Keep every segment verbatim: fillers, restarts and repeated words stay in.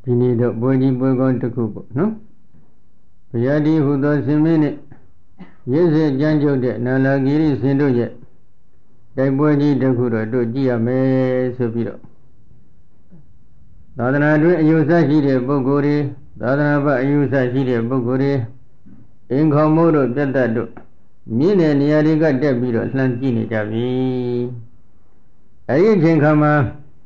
ဒီနေ့တော့ပွဲကြီးပွဲကောင်းတစ်ခုပေါ့နော်ဘုရားဒီဟူသောရှင်မင်းနဲ့ရစ်စစ်ကြမ်းကြုတ်တဲ့နာလာဂီရိရှင်တို့ရဲ့တိုက်ပွဲကြီးတစ်ခုတော့တို့ကြည့်ရမယ်ဆိုပြီးတော့သာသနာ့တွင်အယူဆရှိတဲ့ပုဂ္ဂိုလ်တွေသာသနာ့ဘအယူဆရှိတဲ့ပုဂ္ဂိုလ်တွေအင်ခေါမိုးတို့ပြတ်တတ်တို့မြင့်တဲ့နေရာတွေကတက်ပြီးတော့လှမ်းကြည့်နေကြပြီအဲဒီအချိန်ခါမှာ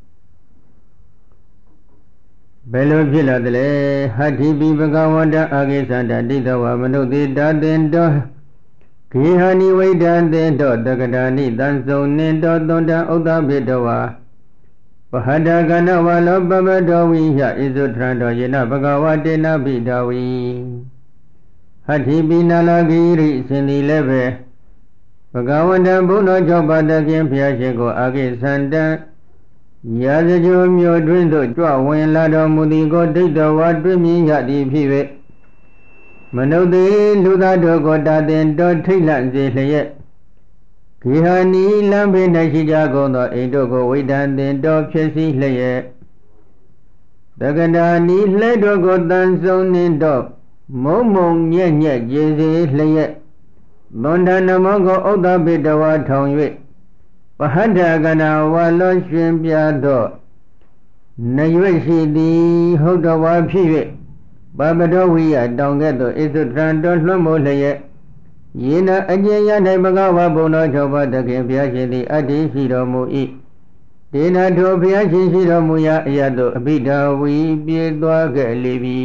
ဘယ်လိုဖြစ်လာသလဲဟတ္ထိပိဘဂဝန္တအာဂိသန္တတိတဝမနုဿေတာတင်တောခေဟနိဝိဒံတင်တောတက္ကတာနိတံစုံနှင်တောသွန်တံဥဒ္ဒပိတဝါပဟတကနဝလောပမတောဝိယဣဇုထရံတောယေနဘဂဝတေနပိတဝီဟတ္ထိပိနာလဂိရိစင်သည်လည်းပဲဘဂဝန္တဘုန်းတော်၆ပါးတခင်ဘုရားရှင်ကိုအာဂိသန္တရာဇဂိုမြို့တွင်သို့ကြွဝင်လာတော်မူသည်ကိုဒိဋ္ဌဝါတွေ့မြင်ရသည်ဖြစ်၍မနုဿေလူသားတို့ကိုတာတင်တော်ထိတ်လန့်စေလျက်ခေဟနီလမ်းဘေး၌ရှိကြကုန်သောအိမ်တို့ကိုဝိဒံတင်တော်ဖြစ်စီလျက်တက္ကတာနီလှဲတို့ကိုတန်ဆုံနှင့်တော့မုံမုံညက်ညက်ကျေစေလျက်သွန်တနမောကိုဥဒ္ဒပိတဝါထောင်၍ပဟတကနာဝါလောရှင်ပြသောနရွက်ရှိသည်ဟုတ်တော်ဝါဖြစ်၍ပပတောဝိယတောင်ကဲ့သို့ဣသုထံတော်လွှမ်းမိုးလျက်ယေနအကျဉ်းရ၌ဘဂဝါဘုံတော်၆ပါးတခင်ဘုရားရှင်သည်အတ္တိရှိတော်မူ၏ဒေနထိုဘုရားရှင်ရှိတော်မူရာအရသို့အဘိဓာဝီပြေးသွားခဲ့လေပြီ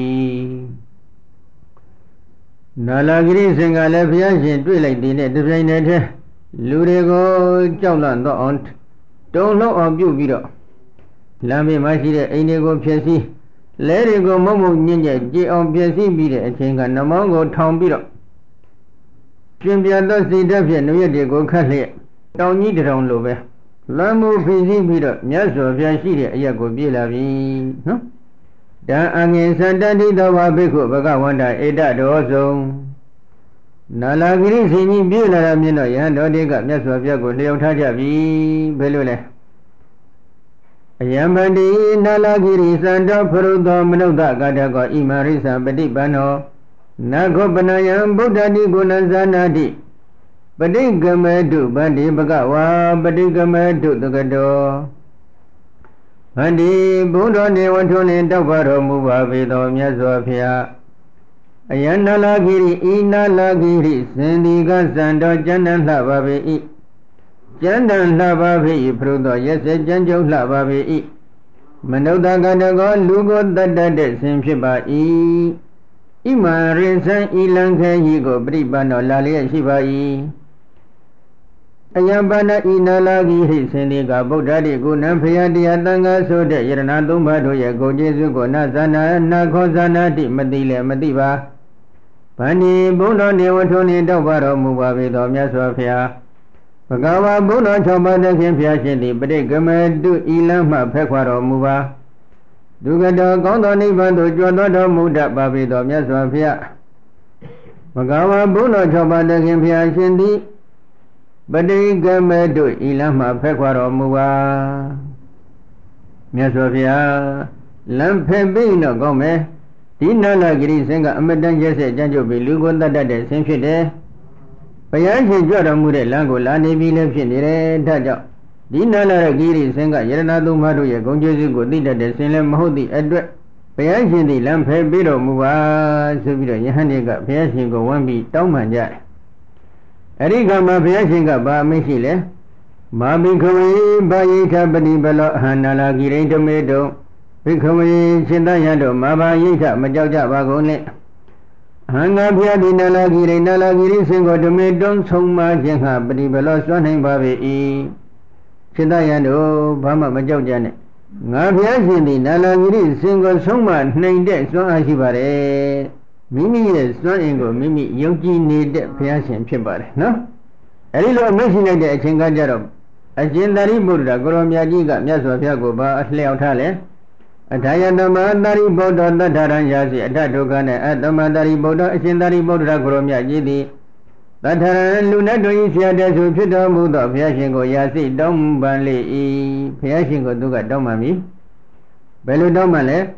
နာလာဂိရိစင်ကလည်းဘုရားရှင်တွေ့လိုက်သည်နဲ့တပြိုင်တည်းတည်းလူတွေကိုကြောက်လန့်တော့အောင်တုံ့လုံးအောင်ပြုတ်ပြီးတော့လမ်းဘေးမှာရှိတဲ့အိမ်တွေကိုဖျက်ဆီးလဲတွေကိုမုံမုံညင်ညက်ကြေအောင်ဖျက်ဆီးပြီးတဲ့အချိန်ကနမောင်းကိုထောင်ပြီးတော့ပြင်ပြသောစိတ်ဓာတ်ဖြင့်နှုတ်တွေကိုခတ်လျက်တောင်ကြီးတောင်လိုပဲလမ်းမှုဖိစီးပြီးတော့မြတ်စွာဘုရားရှိတဲ့အရက်ကိုပြေးလာပြီနော်တံအငင်သန္တတိသောဘာဘိက္ခုဘဂဝန္တဧတတောဆုံးနာလာဂိရိရှင်ကြီးပြေးလာတာမြင်တော့ယဟန်တော်တွေကမြတ်စွာဘုရားကိုလျှောက်ထားကြပြီဘယ်လိုလဲအယံဗန္တိနာလာဂိရိသန္တောဖရုသောမနုဿကာတကောဣမရိသပฏิပန္နောနာခောပနယံဗုဒ္ဓတိကုဏဇာနာတိပဋိကမေတုဗန္တိဘဂဝါပဋိကမေတုတကတောဗန္တိဘုဒ္ဓနေဝထွန်းလင်တောက်ပါတော်မူပါပေသောမြတ်စွာဘုရားအယံနာလာဂိရိဤနာလာဂိရိစင်ဒီကစံတော်ကျမ်းတန်လှပါပေ၏ကျမ်းတန်လှပါပေ၏ဖရုသောရက်စကျမ်းကျုံလှပါပေ၏မနုဿကတကောလူကိုတတ်တတ်တဲ့စဉ်ဖြစ်ပါ၏ဣမရိသံဤလံခဲကြီးကိုပြိပန္နောလာလျက်ရှိပါ၏အယံပါဏဤနာလာဂိရိစင်ဒီကဗုဒ္ဓတိကုဏံဖယတရားတန်ခါဆိုတဲ့ယရဏသုံးပါးတို့ရဲ့ဂုဏ်ကျေးဇူးကိုနာဇာနာနာခောဇာနာတိမသိလည်းမသိပါဗန္ဒီဘုန်းတော်နေဝထွန်းနေတောက်ပါတော်မူပါပေသောမြတ်စွာဘုရားဘဂဝါဘုန်းတော်၆ပါးတခင်ဘုရားရှင်သည်ပဋိကမေတုဤလမ်းမှဖက်ခွာတော်မူပါဒုက္ခတော်ကောင်းသောနိဗ္ဗာန်သို့ကြွတော်တော်မူတတ်ပါပေသောမြတ်စွာဘုရားဘဂဝါဘုန်းတော်၆ပါးတခင်ဘုရားရှင်သည်ပဋိကမေတုဤလမ်းမှဖက်ခွာတော်မူပါမြတ်စွာဘုရားလမ်းဖက်ပြီးတော့ကောင်းမယ်ဒီနာလာဂိရိစင်ကအမတန်ကျက်ဆက်ကြမ်းကြုတ်ပြီးလူကိုတတ်တတ်တဲ့ဆင်းဖြစ်တယ်ဘုရားရှင်ကြွတော်မူတဲ့လမ်းကိုလာနေပြီးလည်းဖြစ်နေတယ်ဒါကြောင့်ဒီနာလာဂိရိစင်ကယရဏသုံးပါးတို့ရဲ့ဂုဏ်ကျေးဇူးကိုသိတတ်တဲ့ဆင်းလည်းမဟုတ်သည့်အတွက်ဘုရားရှင်သည်လမ်းဖယ်ပြီးတော်မူပါဆိုပြီးတော့ယဟန်တွေကဘုရားရှင်ကိုဝမ်းပြီးတောင်းပန်ကြတယ်အဲဒီကမှာဘုရားရှင်ကဘာအမိန့်ရှိလဲမာဘိခဝေဘာယိထပတိဘလောအဟနာလာဂိရိဓမေတုဘိခဝေရှင်သယံတို့မာဘာယိထမကြောက်ကြပါကုန်နဲ့အဟံငါဘုရားဒီနာလာဂိရိနာလာဂိရိစင်ကိုဓမေတုံဆုံးမခြင်းဟာပတိဘလောစွမ်းနိုင်ပါပေ၏ရှင်သယံတို့ဘာမှမကြောက်ကြနဲ့ငါဘုရားရှင်ဒီနာလာဂိရိစင်ကိုဆုံးမနှိမ်တဲ့စွမ်းအားရှိပါတယ်မိမိရဲ့စွမ်းအင်ကိုမိမိယုံကြည်နေတဲ့ဘုရားရှင်ဖြစ်ပါတယ်နော်အဲဒီလိုအမိန့်ရှိလိုက်တဲ့အချိန်ကကြတော့အရှင်သာရိပုတ္တရာကိုရောမြတ်ကြီးကမြတ်စွာဘုရားကိုဘာအလျောက်ထားလဲအထာယတမသာရိပုတ္တသတ္ထရံယာစီအထဒုက္ခနဲ့အတမသာရိပုတ္တအရှင်သာရိပုတ္တရာကိုရောမြတ်ကြီးသည်သတ္ထရံလူနဲ့တို့ဤဆရာတဲ့ဆိုဖြစ်တော်မူသောဘုရားရှင်ကိုယာစီတောင်းပန်လေ၏ဘုရားရှင်ကိုသူကတောင်းပန်ပြီဘယ်လိုတောင်းပန်လဲ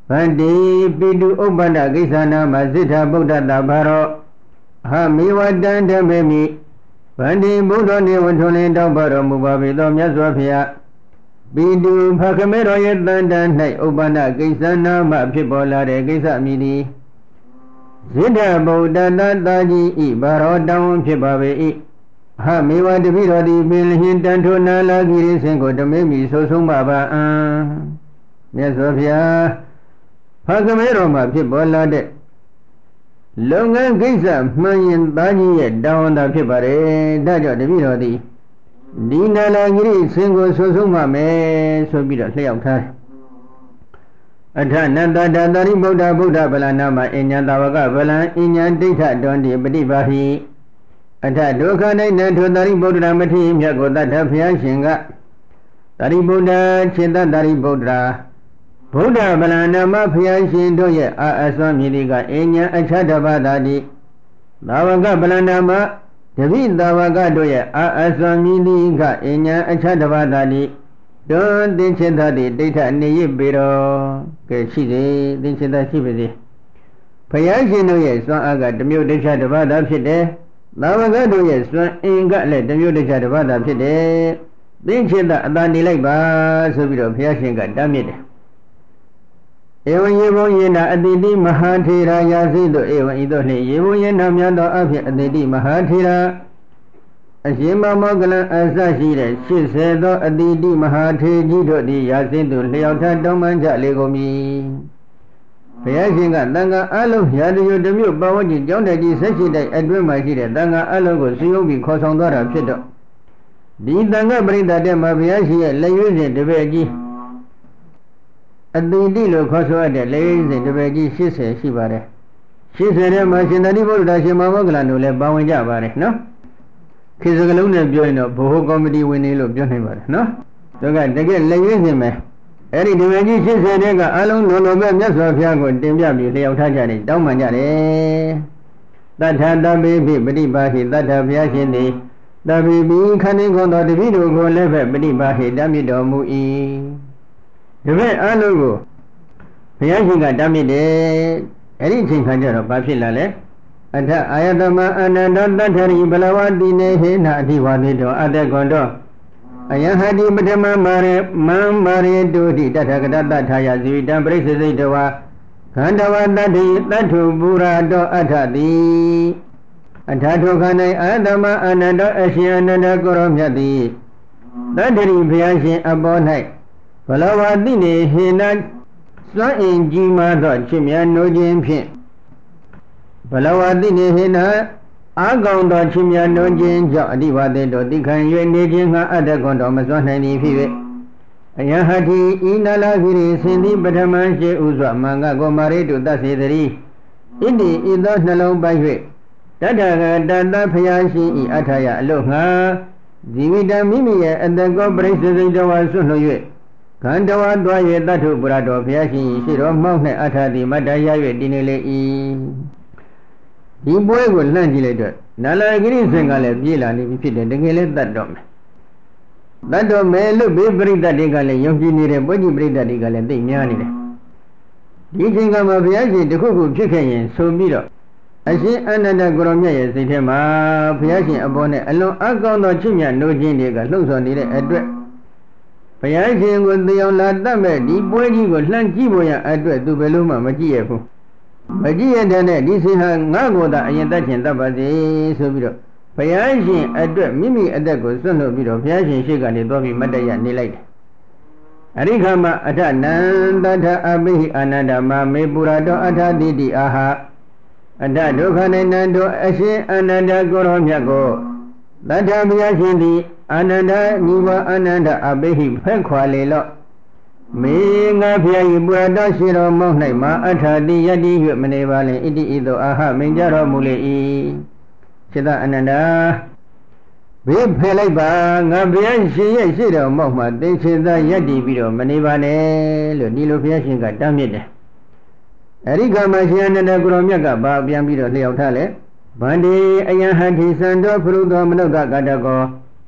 ဗန္တိပိတုဥပ္ပန္နကိစ္ဆာနာမစိထဗုဒ္ဓတဘာရောဟာမိဝတံဓမ္မေမိဗန္တိဘုဒ္ဓနေဝထွန်လင်းတောင်းပါတော်မူပါပေသောမြတ်စွာဘုရားပိတုဖခမေတော်ရဲ့တန်တန်၌ဥပ္ပန္နကိစ္ဆာနာမဖြစ်ပေါ်လာတဲ့ကိစ္စအမည်သည်စိထဗုဒ္ဓတတာကြီးဤဘာရောတောင်းဖြစ်ပါပေ၏ဟာမေဝတပိတော်သည်ပင်လျင်တန်ထိုနာလာဂိရိစင်ကိုဓမေမိဆိုဆုံးပါပါအံမြတ်စွာဘုရားဖခမေတော်မှာဖြစ်ပေါ်လာတဲ့လုပ်ငန်းကိစ္စမှန်ရင်သားကြီးရဲ့တောင်းတာဖြစ်ပါတယ်ဒါကြောင့်တပိတော်သည်ဒီနာလာဂိရိစင်ကိုဆိုဆုံးပါမယ်ဆိုပြီးတော့လျှောက်ထားတယ်အထနတ္တတတာရိဗုဒ္ဓဗုဒ္ဓဗလနာမအញ្ញတာဝကဗလံအញ្ញဒိဋ္ဌတွန်တိပฏิပါဟိအထဒုက္ခ၌နထုတာရိဗုဒ္ဓမထေရမြတ်ကိုတတ်ထဘုရားရှင်ကတာရိဗုဒ္ဓခြေတတာရိဗုဒ္ဓဗုဒ္ဓဗလနာမဘုရားရှင်တို့ရဲ့အာအစွမ်းမြည်ဒီကအញ្ញအခြားတပါးသာတိသာဝကဗလနာမတပိသာဝကတို့ရဲ့အာအစွမ်းမြည်ဒီကအញ្ញအခြားတပါးသာတိတွန်သင်္ချေတတိဒိဋ္ဌနေရပေတော်ကဲရှိစေသင်္ချေတရှိပါစေဘုရားရှင်တို့ရဲ့စွမ်းအားကတမျိုးတခြားတပါးသာဖြစ်တယ်သာဝကတို့ရဲ့စွမ်းအင်ကလည်းတမျိုးတခြားတပါးသာဖြစ်တယ်သင်္ချေတအသာနေလိုက်ပါဆိုပြီးတော့ဘုရားရှင်ကတားမြစ်တယ်ဧဝံယေဘုံယေနာအတိတိမဟာထေရယာစိတုဧဝံဤသို့နှင့်ယေဘုံယေနာမြတ်သောအဖြစ်အတိတိမဟာထေရအရှင်မမောကလံအစရှိတဲ့ရှစ်ဆယ်သောအတိတိမဟာထေကြီးတို့သည်ယာစိတုလျောက်ထတောင်းပန်ကြလေကုန်မည်ဘုရားရှင်ကတန်ခါအလုံးရာတရုတမျိုးပဝန်းကျင်ကျောင်းတက်ကြီးဆက်ရှိတဲ့အတွင်းမှာရှိတဲ့တန်ခါအလုံးကိုစည်းရုံးပြီးခေါ်ဆောင်သွားတာဖြစ်တော့ဒီတန်ခါပရိသတ်တဲ့မှာဘုရားရှင်ရဲ့လက်ရွေးစဉ်တပည့်ကြီးအတိတိလို့ခေါ်ဆိုရတဲ့လက်ရွေးစဉ်တပည့်ကြီးရှစ်ဆယ်ရှိပါတယ်ရှစ်ဆယ်ထဲမှာရှင်သာရိပုတ္တရာရှင်မောဂလန်တို့လည်းပါဝင်ကြပါတယ်နော်ခေစကလုံးနဲ့ပြောရင်တော့ဘ ਹੁ ကော်မတီဝင်နေလို့ပြောနိုင်ပါတယ်နော်ဒါကတကယ်လက်ရွေးစဉ်ပဲအဲ့ဒီဒီဝေကြီးရှစ်ဆယ်တဲ့ကအလုံးလုံးလုံးပဲမြတ်စွာဘုရားကိုတင်ပြပြီးလျှောက်ထားကြတယ်တောင်းပန်ကြတယ်တထတပိပိပฏิပါဟိတထဘုရားရှင်သည်တပိပိခန္ဓင်ခွန်တော်တပည့်တို့ကိုလည်းပဲပฏิပါဟိတမြစ်တော်မူ၏ဒီမဲ့အလုံးကိုဘုရားရှင်ကတမြစ်တယ်အဲ့ဒီအချိန်ခါကျတော့ဘာဖြစ်လာလဲအထအာယတမအနန္တတထရိဘလဝတိနေဟိနာအဓိဝါတိတောအတေကွန်တော်အယဟတိပထမမာရေမံမာရေတုတိတထကတတထာယဇိတံပရိစ္ဆေစိတဝါခန္ဓဝတတ္တိတတ္ထုပူရာတောအထတိအထထုခန္ဓာအာတမအနန္တအရှင်အနန္တကိုရောမြတ်သည်တတ္တရိဘုရားရှင်အပေါ်၌ဘလဝတိနေဟိနာစွမ်းအင်ကြီးမားသောချစ်မြတ်နိုးခြင်းဖြင့်ဘလဝတိနေဟိနာအာကောင်တော်ချစ်မြတ်နိုးခြင်းကြောင့်အဓိဝသေတော်တိခံ၍နေခြင်းငါအတ္တကွန်တော်မစွမ်းနိုင်သည်ဖြစ်၍အယဟတိဤနလာဂိရိစင်သည်ပထမရှိဥစွာမင်္ဂကောမာရိတုသစေတရီဣတိဤသောနှလုံးပိုက်၍တတ္ထကတတဖျားရှိဤအထာယအလို့ငါဇီဝိတမိမိရဲ့အတ္တကောပရိစ္ဆေစိတဝါဆွနှုတ်၍ခန္ဓဝါတွား၍တတ္ထုပရတော်ဘုရားရှင်ရှိတော်မောက်၌အထာတိမတ္တရ၍တည်နေလေ၏ဒီပွဲကိုလှမ်းကြည့်လိုက်တော့နာလာဂိရိစင်ကလည်းပြေးလာနေပြီဖြစ်တယ်တကယ်လည်းတတ်တော့မယ်တတ်တော့မယ်လို့ဘေးပရိသတ်တွေကလည်းယုံကြည်နေတဲ့ပွဲကြီးပရိသတ်တွေကလည်းသိများနေတယ်ဒီချိန်ကမှဘုရားရှင်တခုခုဖြစ်ခဲ့ရင်ဆိုပြီးတော့အရှင်အနန္တကိုရောမြတ်ရဲ့စိတ်ထဲမှာဘုရားရှင်အပေါ်နဲ့အလွန်အကောင်းသောချစ်မြတ်နိုးခြင်းတွေကလှုပ်ဆော်နေတဲ့အတွက်ဘုရားရှင်ကိုသိအောင်လာတတ်မဲ့ဒီပွဲကြီးကိုလှမ်းကြည့်ဖို့ရအတွက်သူဘယ်လို့မှမကြည့်ရဘူးမကြည့်ရတဲ့ဒီစိတ်ဟာငါ့ကိုယ်သာအရင်တတ်ချင်တတ်ပါစေဆိုပြီးတော့ဘုရားရှင်အတွက်မိမိအသက်ကိုစွန့်လွတ်ပြီးတော့ဘုရားရှင်ရှိကနေသွားပြီးမတ်တရနေလိုက်တယ်အရိခမအထနန္တထအဘိဟိအာနန္ဒမမေပူရတောအထတိတိအာဟအထဒုက္ခနေနန္တောအရှင်အာနန္ဒကိုရောမြတ်ကိုတထဘုရားရှင်သည်အာနန္ဒညီဝအာနန္ဒအဘိဟိဖက်ခွာလေလော့မေငါဖျားဤပူရတောရှိတော်မောင်း၌မာအထတိယတိ၍မနေပါလင်ဣတိဤသို့အာဟမင်ကြတော်မူလေ၏စိတ္တအနန္ဒာဘေးဖယ်လိုက်ပါငါဘုရားရှင်ရဲ့ရှိတော်မောက်မှာသိချင်သာယက်တည်ပြီးတော့မနေပါနဲ့လို့ဒီလိုဘုရားရှင်ကတားမြစ်တယ်အရိကမရှင်အနန္ဒကိုရောမြတ်ကဘာပြန်ပြီးတော့လျှောက်ထားလဲဗန္ဒီအယဟံထိသံတော်ဖရုသောမနုဿကတကောက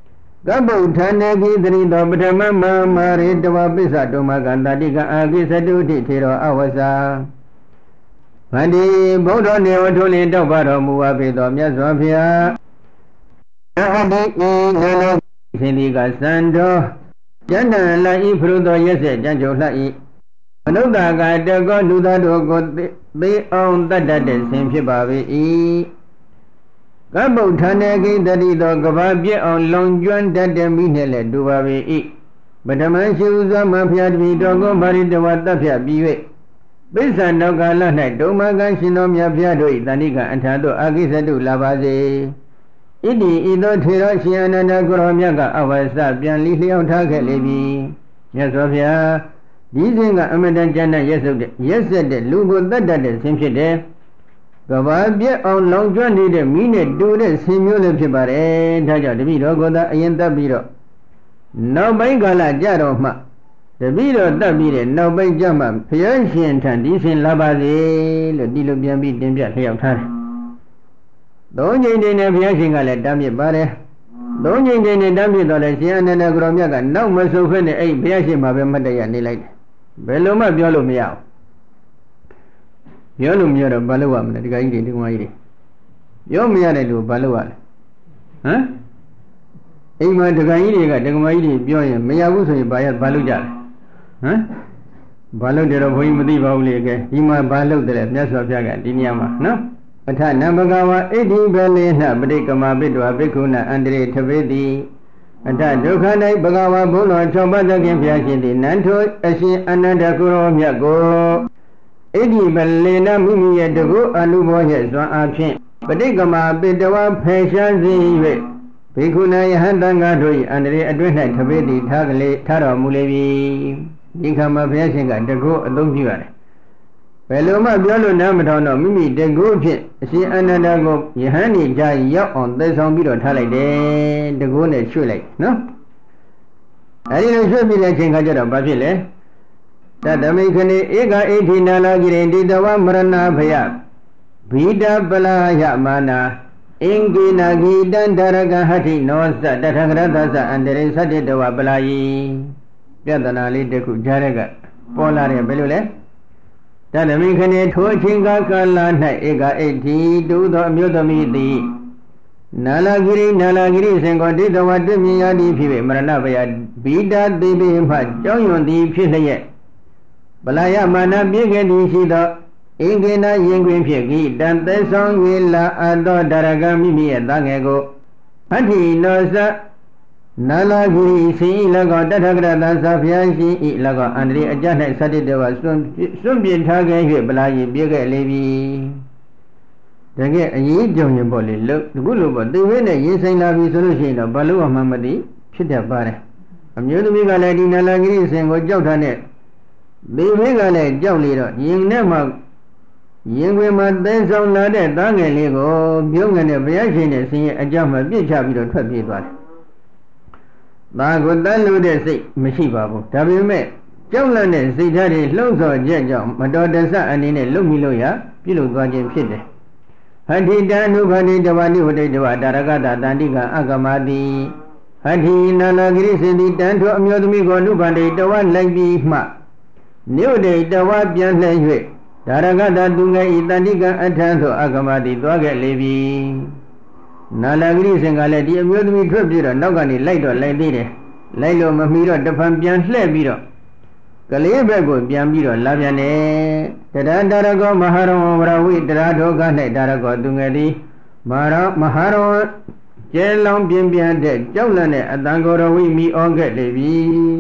ဗုဒ္ဓနေကိသရိတောပထမမမာရေတဝပိစ္ဆတုမကန္တတိကအာကိသတုတိထေရောအဝဇာဗန္တိဗုဒ္ဓနေဝထုလင်တောက်ပါတော်မူဝါပေတော်မြတ်စွာဘုရားအဟတိကိနနောရှင်ဒီကသံတော်ကျန်တန်လာဤဖရုသောရက်ဆက်ကြံကြုံလှဤမနုဿာကတကောလူသားတို့ကိုသေအောင်တတ်တတ်တဲ့ဆင်ဖြစ်ပါ၏ကဗုဒ္ဓနေကိတတိသောကဘာပြည့်အောင်လောင်ကျွမ်းတတ်တဲ့မိနဲ့လည်းတူပါ၏ပထမရှိဥစွာမဖျားတပြီတော်ကောပါရိတဝတ္တဖြပြီး၍ပိဿံတောကာလ၌ဒုမကံရှင်တော်မြတ်ဖျားတို့၏တဏိကအထာတို့အာကိသတုလာပါစေဣတိဤသောထေရရှင်အနန္ဒကိုရောမြတ်ကအဝဆပြန်လီလျောက်ထားခဲ့လေပြီမြတ်စွာဘုရားဒီစဉ်ကအမတန်ကျမ်းတဲ့ရက်စုပ်တဲ့ရက်ဆက်တဲ့လူကိုတတ်တတ်တဲ့ဆင်းဖြစ်တယ်ကဘာပြက်အောင်လောင်ကျွမ်းနေတဲ့မိနဲ့တူတဲ့ဆင်မျိုးလည်းဖြစ်ပါတယ်ဒါကြောင့်တပည့်တော်ကိုသာအရင်တတ်ပြီးတော့နောက်ပိုင်းကာလကြတော့မှတပည့်တော်တတ်ပြီးတဲ့နောက်ပိုင်းကြမှဘုရားရှင်ထံဒီဆင်လာပါစေလို့ဒီလိုပြန်ပြီးတင်ပြလျှောက်ထားတယ်သုံးချိန်ချိန်နဲ့ဘုရားရှင်ကလည်းတားမြစ်ပါတယ်သုံးချိန်ချိန်နဲ့တားမြစ်တော့လည်းရှင်အနန္ဒကိုရောမြတ်ကနောက်မဆုတ်ဖက်နဲ့အဲ့ဘုရားရှင်မှာပဲမတ်တရနေလိုက်တယ်ဘယ်လိုမှပြောလို့မရဘူးပြောလို့မရတော့ဘာလို့ရမလဲဒီကကြီးတွေဒီကမကြီးတွေပြောမရတဲ့လူဘာလို့ရလဲဟမ်အိမ်မှာဒီကကြီးတွေကဒီကမကြီးတွေပြောရင်မရဘူးဆိုရင်ဘာရဘာလို့ကြလဲဟမ်ဘာလို့တယ်တော့ဘုန်းကြီးမသိပါဘူးလေကဲဒီမှာဘာလို့တယ်မြတ်စွာဘုရားကဒီနေရာမှာနော်အထနံဘဂဝါဣတိဘလေနပဋိကမပိတ္တဝဘိက္ခုနအန္တရေထဝေတိအထဒုက္ခ၌ဘဂဝါဘုလော၆ပါးသခင်ဘုရားရှင်သည်နန်းထိုအရှင်အနန္တကိုရောမြတ်ကိုဣတိဘလေနမိမိရဲ့တကုအနုဘောရဲ့ဇွန်အားဖြင့်ပဋိကမပိတ္တဝဖယ်ရှားစေ၍ဘိက္ခုနယဟန်တန်ဃာတို့၏အန္တရေအတွင်း၌ထဝေတိထားကလေးထားတော်မူလေပြီဒီခါမှာဘုရားရှင်ကတကုအသုံးပြုရတယ်ဘယ်လိုမှပြောလို့နားမထောင်တော့မိမိတကုဖြင့်အရှင်အနန္ဒကိုယဟန်နေကြရောက်အောင်သေဆောင်ပြီးတော့ထားလိုက်တယ်တကုနဲ့ရွှေ့လိုက်နော်အဲဒီလိုရွှေ့ပြီးတဲ့အချိန်ခါကျတော့ဘာဖြစ်လဲတတမိခဏေဧကဣဋ္ဌိနာလာဂိရိတိတဝမရဏဖယဘိဒပလာယမာနာအင်္ဂိနာဂိတံဒရကဟတိနောသတထကရသသအန္တရိသတ္တတဝပလာယိပြဿနာလေးတစ်ခုကြားတဲ့ကပေါ်လာတယ်ဘယ်လိုလဲတတမိခဏေထိုအချိန်ကာလ၌ဧကဣဋ္ဌိတူသောအမျိုးသမီးသည်နာလာဂိရိနာလာဂိရိစင်ကောတိတဝတ္တမြင်ရသည်ဖြစ်၍မရဏဖယဘိဒသေပေမှကြောင်းရွံ့သည်ဖြစ်လျက်ပလာယမာနပြည့်ခဲ့သည်ရှိသောအင်္ဂိနာရင်တွင်ဖြစ်၏တန်သက်ဆောင်၍လာအပ်သောဒရကမိမိရဲ့သားငယ်ကိုအဋ္ဌိနောသနာလာဂိရိစိဤ၎င်းတထကရသသဘုရားရှင်ဤ၎င်းအန္တရိအကြ၌သတ္တတဝစွန့်စွန့်ပြစ်ထားခဲ့၍ပလာယပြည့်ခဲ့လေပြီတကယ်အရေးကြုံရင်ပေါ့လေလို့ဒီကုလိုပေါ့သိဝဲနဲ့ရေးဆိုင်လာပြီဆိုလို့ရှိရင်တော့ဘာလို့မှမသိဖြစ်တတ်ပါတယ်အမျိုးသမီးကလည်းဒီနာလာဂိရိစင်ကိုကြောက်ထားတဲ့ဒီဝဲကလည်းကြောက်လေတော့ရင်ထဲမှာရင်ခွင်မှာသင်းဆောင်လာတဲ့သားငယ်လေးကိုပြုံးငယ်နဲ့ဘုရားရှင်နဲ့ဆင်းရဲအကြောင်းမှပြစ်ချပြီးတော့ထွက်ပြေးသွားတယ်ဒါကိုတတ်လို့တဲ့စိတ်မရှိပါဘူးဒါပေမဲ့ကြောက်လန့်တဲ့စိတ်ဓာတ်တွေလှုံ့ဆော်ချက်ကြောင့်မတော်တဆအနေနဲ့လုံမိလို့ရပြုလုပ်သွားခြင်းဖြစ်တယ်ဟဋ္ဌိတအနုဘန္တိတဝနိဝတိတဝတာရကတာတန္တိကအကမတိဟဋ္ဌိနာနာဂရိစေတိတန်ထိုအမျိုးသမီးကိုအနုဘန္တိတဝလိုက်ပြီးမှနိဝတိတဝပြန်လှည့်၍ဒါရကတာသူငယ်ဤတန္တိကအထံသို့အကမတိသွားခဲ့လေပြီနာလာဂရိစင်ကလည်းဒီအမျိုးသမီးထွက်ပြီးတော့နောက်ကနေလိုက်တော့လိုက်သေးတယ်လိုက်လို့မမီတော့တဖန်ပြန်လှည့်ပြီးတော့ကလေးဘက်ကိုပြန်ပြီးတော့လာပြန်တယ်တရဒါရကောမဟာရောဝရဝိတရာဒုက္ခ၌ဒါရကောသူငယ်သည်မဟာမဟာရောကျဲလောင်ပြင်းပြတဲ့ကြောက်လန့်တဲ့အတန်ကိုရဝိမိဩခဲ့လေပြီ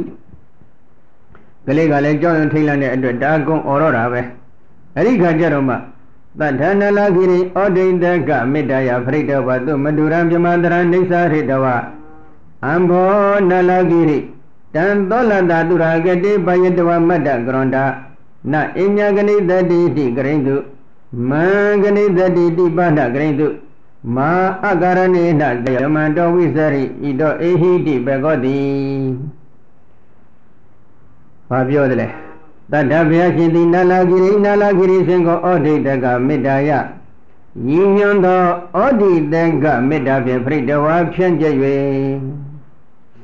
ကလေးကလည်းကြောက်ရွံ့ထိတ်လန့်တဲ့အတွက်ဒါကုံဩရောတာပဲအဲ့ဒီခါကျတော့မှသတ္ထနလာခိရိဩဒိတကမေတ္တယပရိတဝတုမတုရံပြမတရံနေသဟိတဝအံဘောနလာခိရိတံသောလတတုရာကတိပယတဝမတ္တကရွန်တာနအညဂဏိတတိတိကရိန္တုမံဂဏိတတိတိပဏကရိန္တုမာအကာရဏေနတယမံတောဝိစရိဤတောအေဟိတိဘဂောတိဘာပြောတယ်လဲတတ္ထဘုရားရှင်သည်နာလာဂိရိနာလာဂိရိစင်ကိုဩဒိတကမေတ္တာယညီညွန်သောဩဒိတကမေတ္တာဖြင့်ပြိတဝါဖြန့်ကျက်၍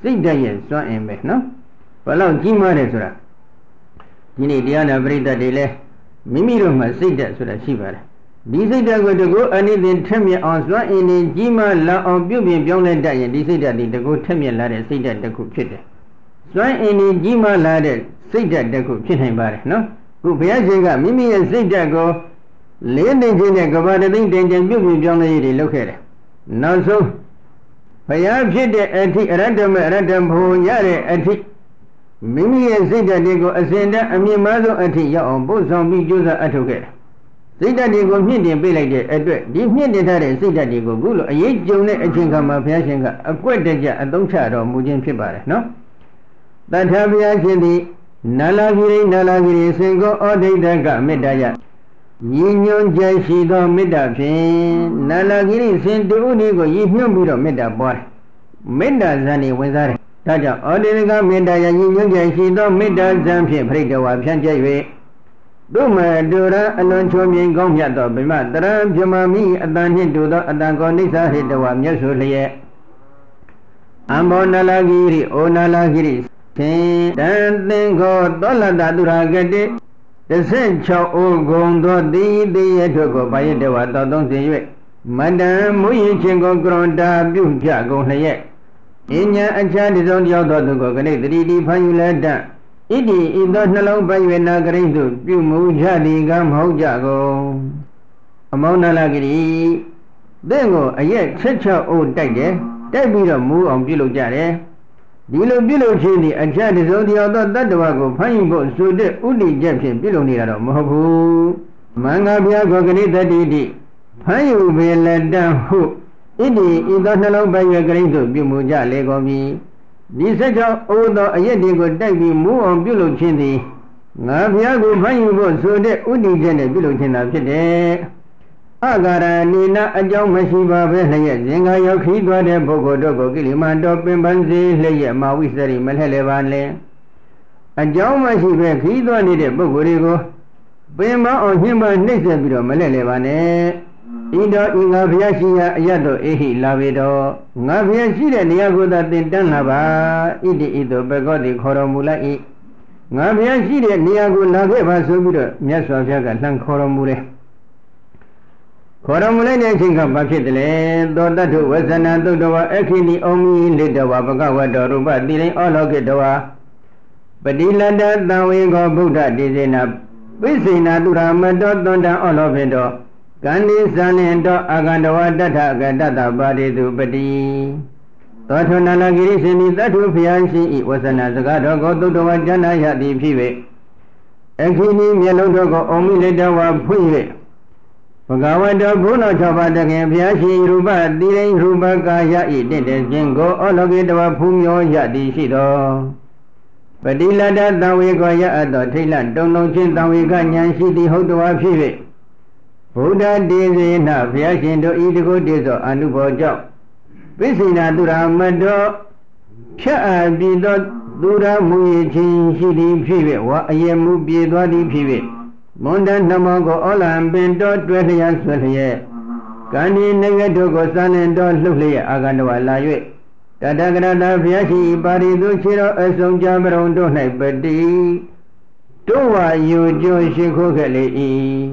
စိတ်ဓာတ်ရဲ့စွမ်းအင်ပဲနော်ဘယ်လောက်ကြီးမားတယ်ဆိုတာဒီနေ့တရားနာပရိသတ်တွေလည်းမိမိတို့မှာစိတ်ဓာတ်ဆိုတာရှိပါတယ်ဒီစိတ်ဓာတ်ကိုတကူအနိသင်ထက်မြက်အောင်စွမ်းအင်နဲ့ကြီးမားလာအောင်ပြုပြင်ပြောင်းလဲတတ်ရင်ဒီစိတ်ဓာတ်ဒီတကူထက်မြက်လာတဲ့စိတ်ဓာတ်တစ်ခုဖြစ်တယ်စွမ်းအင်နဲ့ကြီးမားလာတဲ့စိတ်ဓာတ်တစ်ခုဖြစ်နိုင်ပါတယ်နော်ခုဘုရားရှင်ကမိမိရဲ့စိတ်ဓာတ်ကိုလေးသိခြင်းနဲ့ကဘာတသိမ့်တင်တင်ပြုပြင်ပြောင်းလဲရေးတွေလုပ်ခဲ့တယ်နောက်ဆုံးဘုရားဖြစ်တဲ့အထိအရတ္တမအရတ္တဖို့ရတဲ့အထိမိမိရဲ့စိတ်ဓာတ်တွေကိုအစဉ်တည်းအမြင့်မားဆုံးအထိရောက်အောင်ပို့ဆောင်ပြီးကြိုးစားအထောက်ခဲ့တယ်စိတ်ဓာတ်တွေကိုမြင့်တင်ပေးလိုက်တဲ့အတွက်ဒီမြင့်တင်ထားတဲ့စိတ်ဓာတ်တွေကိုခုလိုအရေးကြုံတဲ့အချိန်ခါမှာဘုရားရှင်ကအကွက်တကြအသုံးချတော်မူခြင်းဖြစ်ပါတယ်နော်တထာဘုရားရှင်သည်နာလာဂိရိနာလာဂိရိစင်ကိုဩဒိဋ္ဌကမေတ္တာယရည်ညွှန်းချက်ရှိသောမေတ္တာဖြင့်နာလာဂိရိစင်တူဥဒီကိုရည်ညွှန်းပြီးတော့မေတ္တာပွားတယ်မေတ္တာဇန်နေဝင်စားတယ်ဒါကြောင့်ဩဒိဋ္ဌကမေတ္တာယရည်ညွှန်းချက်ရှိသောမေတ္တာဇန်ဖြင့်ပရိတ္တဝါဖြန့်ကျက်၍သူမတူရအလွန်ချုံမြင်ကောင်းမြတ်သောဗိမတရံပြမမိအတန်နှင့်တူသောအတန်ကောနိစ္စဟိတဝမြတ်ဆိုလျက်အံဘောနာလာဂိရိဩနာလာဂိရိသင်တန်သင်္ခောသောလတသူရာကတိတစ်ဆင့်၆အိုးဂုံသောတိတိရထွက်ကိုဘာရတဝတောသုံးစဉ်၍မတံမူရင်ချင်းကိုကရွန်တာပြုပြကုန်လျက်အញ្ញံအခြားတစုံတယောက်သောသူကိုကနေတတိတိဖန်ယူလက်တဣတိဤသောနှလုံးပိုင်၍နာဂရိသို့ပြုမူကြသည်ကမဟုတ်ကြကုန်အမောနာလဂရိသင်ကိုအရက်ချက်ချအိုးတိုက်တယ်တိုက်ပြီးတော့မူအောင်ပြုလုပ်ကြတယ်ဒီလိုပြုလုပ်ခြင်းဒီအခြားတစုံတယောက်သောတတ္တဝါကိုဖန်ယူဖို့ဆိုတဲ့ဥဒိချက်ဖြင့်ပြုလုပ်နေတာတော့မဟုတ်ဘူးမင်္ဂဘုရားကိုဂရိတတိတိဖန်ယူပေလက်တံဟုဣတိဤသောနှလုံးပိုင်၍ဂရိသို့ပြုမူကြလေကုန်ပြီဒီဆက်ကြောင့်အိုးသောအရက်တွေကိုတိုက်ပြီးမူအောင်ပြုလုပ်ခြင်းသည်ငါဘုရားကိုဖန်ယူဖို့ဆိုတဲ့ဥဒိချက်နဲ့ပြုလုပ်ခြင်းသာဖြစ်တယ်အဂရဏိနအကြောင်းမရှိပါပဲလျက်ဇင်္ဂယောခီးသွားတဲ့ပုဂ္ဂိုလ်တို့ကိုကိလေသာတော်ပင်ပန်းစေလျက်မာဝိစရိမလှဲ့လေပါလေအကြောင်းမရှိပဲခီးသွားနေတဲ့ပုဂ္ဂိုလ်တွေကိုပင်မအောင်ညှင်းပန်းနှိမ့်ဆက်ပြီးတော့မလှဲ့လေပါနဲ့ဤတော်ဤငါဘုရားရှိရာအရတ်တော်အေဟိလာပေတော်ငါဘုရားရှိတဲ့နေရာကိုသာတင်တန်းလာပါဣတိဤသို့ဘဂဝတိခေါ်တော်မူလိုက်၏ငါဘုရားရှိတဲ့နေရာကိုလာခဲ့ပါဆိုပြီးတော့မြတ်စွာဘုရားကလှမ်းခေါ်တော်မူတယ်ခေါ်တော်မူလိုက်တဲ့အချိန်ကဘာဖြစ်တယ်လဲသောတတ္ထုဝဇ္ဇနာသုတ္တဝါအခိနိဩမီလိတဝါဘဂဝတောရူပတိရိဩလောကိတဝါပတိလတ္တသံဝေကောဗုဒ္ဓတိစေနာပိစိဏတုရမတောသွန္တံဩလောဖေတောကန္တိဇာလင်တောအာဂန္တဝတထကတတပါတိတုပတိသောထုနာလဂိရိစေနိတတ္ထုဖျားရှိဤဝဇ္ဇနာစကားတော်ကိုသုတ္တဝါဉာဏယတိဖြစ်၍အခိနိမျက်လုံးတော်ကိုဩမိလိတဝါဖွင့်၍ဘဂဝတောဘုန်းတော်၆ပါးတခင်ဘုရားရှင်ရူပတိရိရူပကာယဤတင့်တဲ့ခြင်းကိုဩလောကိတဝဖူးမြောရသည်ရှိသောပတိလတ္တသံဝေကောရအပ်သောထိတ်လန့်တုံလုံးချင်းသံဝေကဉာဏ်ရှိသည်ဟုတ်တော်ဖြစ်၍ဘုဒ္ဓတေစေနဘုရားရှင်တို့ဤတကုတည်းသောအနုဘောကြောင့်ပိစိဏသူရာမတော်ဖြတ်အပ်ပြီးသောသူရာမူ၏ချင်းရှိသည်ဖြစ်၍ဝါအယေမှုပြေသွားသည်ဖြစ်၍မွန်တန်နှမောကိုဩလံပင်တော်တွဲလျက်ဆွဲလျက်ကန္ဒီနဂတို့ကိုစံလင်တော်လှုပ်လျက်အာဂန္တဝလာ၍တတကရတဘုရားရှိပါရိသူခြေတော်အစုံကြပရုံတို့၌ပတိတို့ဝါယူကျိုးရှိခိုးခဲ့လေ၏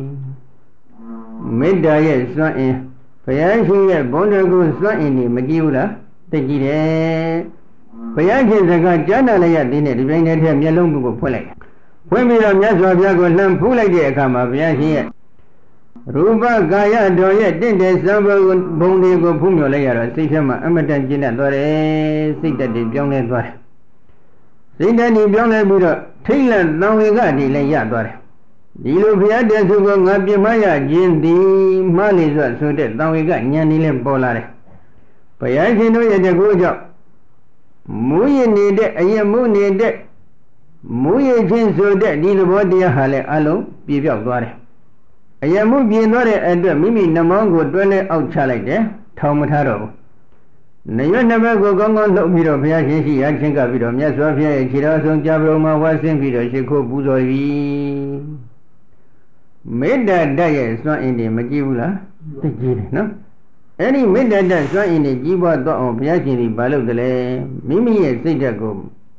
မေတ္တာရဲ့စွမ်းအင်ဘုရားရှိရဲ့ဘုန်းတော်ကိုစွမ်းအင်နေမကြည့်ဘူးလားသိကြည့်တယ်ဘုရားရှင်စကားကြားနာလိုက်ရတဲ့နဲ့ဒီပိုင်းနဲ့တည်းမျက်လုံးကိုဖွင့်လိုက်ဖွင့်ပြီးတော့မြတ်စွာဘုရားကိုလှမ်းဖူးလိုက်တဲ့အခါမှာဘုရားရှင်ရဲ့ရူပကာယတော်ရဲ့တင့်တယ်သံဘုံတွေကိုဖူးမြော်လိုက်ရတော့စိတ်ထဲမှာအမတန်ကျဉ်းတတ်သွားတယ်စိတ်တက်တည်ပြောင်းလဲသွားတယ်စိတ်တက်တည်ပြောင်းလဲပြီးတော့ထိတ်လန့်သံဝေကတည်လည်းရသွားတယ်ဒီလိုဘုရားတဲ့သူကငါပြမရခြင်းသည်မှားလေစွာဆိုတဲ့သံဝေကဉာဏ်နည်းလည်းပေါ်လာတယ်ဘုရားရှင်တို့ရဲ့တကူကြောင့်မူရနေတဲ့အယမှုနေတဲ့မူရခြင်းဆိုတဲ့ဒီသဘောတရားဟာလည်းအလုံးပြေပြောက်သွားတယ်အယမှုပြင်းသွားတဲ့အတွက်မိမိနှမောင်းကိုတွဲလဲအောက်ချလိုက်တယ်ထောင်မထားတော့ဘူးနေရွက်နှစ်ဘက်ကိုကောင်းကောင်းလှုပ်ပြီးတော့ဘုရားရှင်ရှိရာချင်းကပြီးတော့မြတ်စွာဘုရားရဲ့ခြေတော်ဆုံးကြပရုံမှာဝါဆင်းပြီးတော့ရှိခိုးပူဇော်ပြီမေတ္တာတတ်ရဲ့စွမ်းအင်တွေမကြည့်ဘူးလားသိကြည့်တယ်နော်အဲ့ဒီမေတ္တာတစွမ်းအင်နဲ့ကြီးပွားတော့အောင်ဘုရားရှင်ဒီဘာလုပ်တယ်လဲမိမိရဲ့စိတ်ဓာတ်ကို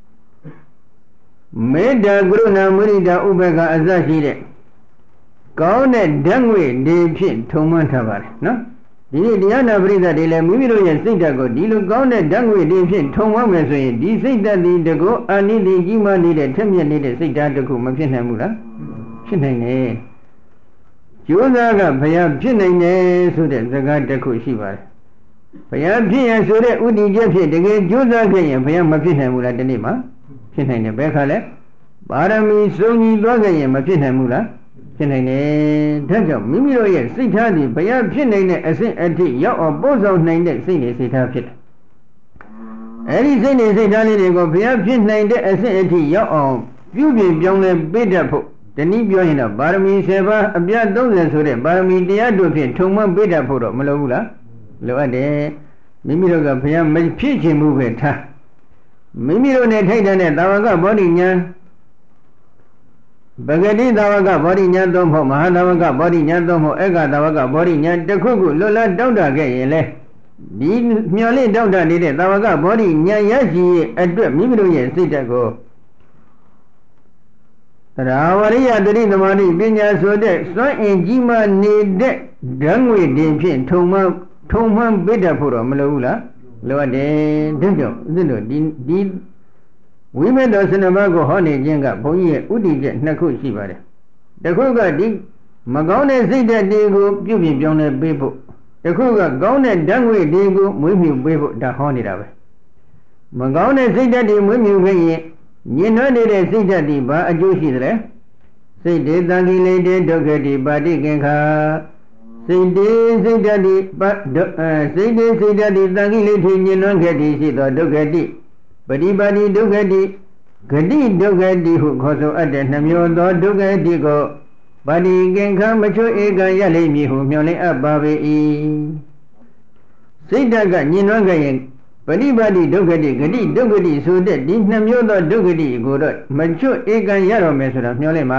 မေတ္တာကရုဏာမုဒိတာဥပေက္ခအစရှိတဲ့ကောင်းတဲ့ဓာတ်ငွေဒီဖြင့်ထုံမှန်းထားပါတယ်နော်ဒီနေ့တရားနာပရိသတ်တွေလည်းမိမိတို့ရဲ့စိတ်ဓာတ်ကိုဒီလိုကောင်းတဲ့ဓာတ်ငွေဒီဖြင့်ထုံမှန်းမယ်ဆိုရင်ဒီစိတ်ဓာတ်ဒီတကောအာနိတိကြီးမားနေတဲ့ထက်မြက်နေတဲ့စိတ်ဓာတ်တစ်ခုမဖြစ်နိုင်ဘူးလားဖြစ်နိုင်တယ်ကျိုးစားကဘုရားဖြစ်နိုင်တယ်ဆိုတဲ့စကားတစ်ခုရှိပါတယ်ဘုရားဖြစ်ရဆိုတဲ့ဥတည်ချက်ဖြစ်တကယ်ကျိုးစားခဲ့ရင်ဘုရားမဖြစ်နိုင်ဘူးလားဒီနေ့မှာဖြစ်နိုင်တယ်ဘယ်ခါလဲပါရမီစုံညီသွားခဲ့ရင်မဖြစ်နိုင်ဘူးလားဖြစ်နိုင်တယ်ဒါကြောင့်မိမိတို့ရဲ့စိတ်ထားသည်ဘုရားဖြစ်နိုင်တဲ့အဆင့်အထိရောက်အောင်ပို့ဆောင်နိုင်တဲ့စိတ်နဲ့စိတ်ထားဖြစ်တယ်အဲဒီစိတ်နဲ့စိတ်ထားလေးတွေကိုဘုရားဖြစ်နိုင်တဲ့အဆင့်အထိရောက်အောင်ပြုပြင်ပြောင်းလဲပေးတတ်ဖို့တနည်းပြောရင်တော့ပါရမီဆယ်ပါးအပြတ်သုံးဆယ်ဆိုတဲ့ပါရမီတရားတို့ဖြင့်ထုံမှန်းပေးတတ်ဖို့တော့မလိုဘူးလားလိုအပ်တယ်မိမိတို့ကဘုရားမဖြစ်ခြင်းမှုပဲထားမိမိတို့နဲ့ထိုက်တဲ့သာဝကဗောဓိညာပဂတိသာဝကဗောဓိညာသုံးဖို့မဟာသာဝကဗောဓိညာသုံးဖို့ဧကသာဝကဗောဓိညာတစ်ခုခုလွတ်လပ်တောင့်တခဲ့ရင်လေဒီမျော်လင့်တောင့်တနေတဲ့သာဝကဗောဓိညာရရှိရဲ့အတွက်မိမိတို့ရဲ့စိတ်ဓာတ်ကိုသရဝရိယတတိသမာဓိပညာဆိုတဲ့စွမ်းအင်ကြီးမားနေတဲ့ဓာတ်ငွေတင်ဖြင့်ထုံမှထုံမှန်းပိတ္တဖို့တော့မလိုဘူးလားလိုအပ်တယ်ဒါကြောင့်ဦးဇင်းတို့ဒီဒီဝိမေတ္တစနမကိုဟောနေခြင်းကဘုန်းကြီးရဲ့ဥတည်ချက်နှစ်ခုရှိပါတယ်တစ်ခုကဒီမကောင်းတဲ့စိတ်ဓာတ်တွေကိုပြုပြင်ပြောင်းလဲပေးဖို့တစ်ခုကကောင်းတဲ့ဓာတ်ငွေတွေကိုမွေးမြူပေးဖို့ဒါဟောနေတာပဲမကောင်းတဲ့စိတ်ဓာတ်တွေမွေးမြူခဲ့ရင်ညင်နွမ်းနေတဲ့စိတ်ဓာတ်တွေဘာအကျိုးရှိသလဲစိတ်တေတံကိလေတေဒုက္ခတိပါတိကင်္ခာစိတ်တေစိတ်ဓာတ်တွေစိတ်တေစိတ်ဓာတ်တွေတံကိလေထေညင်နွမ်းခဲ့သည်ရှိသောဒုက္ခတိပရိပါတိဒုက္ခတိဂတိဒုက္ခတိဟုခေါ်ဆိုအပ်တဲ့နှမျိုးသောဒုက္ခတိကိုပါတိကင်္ခာမချွဧကံရလိမ့်မည်ဟုမျှော်လင့်အပ်ပါပေ၏စိတ်ဓာတ်ကညင်နွမ်းခဲ့ရင်ပရိပါတိဒုက္ခတိဂတိဒုက္ခတိဆိုတဲ့ဒီနှမျိုးသောဒုက္ခတိကိုတော့မချွဧကံရတော်မယ်ဆိုတာမျှော်လင့်ပါ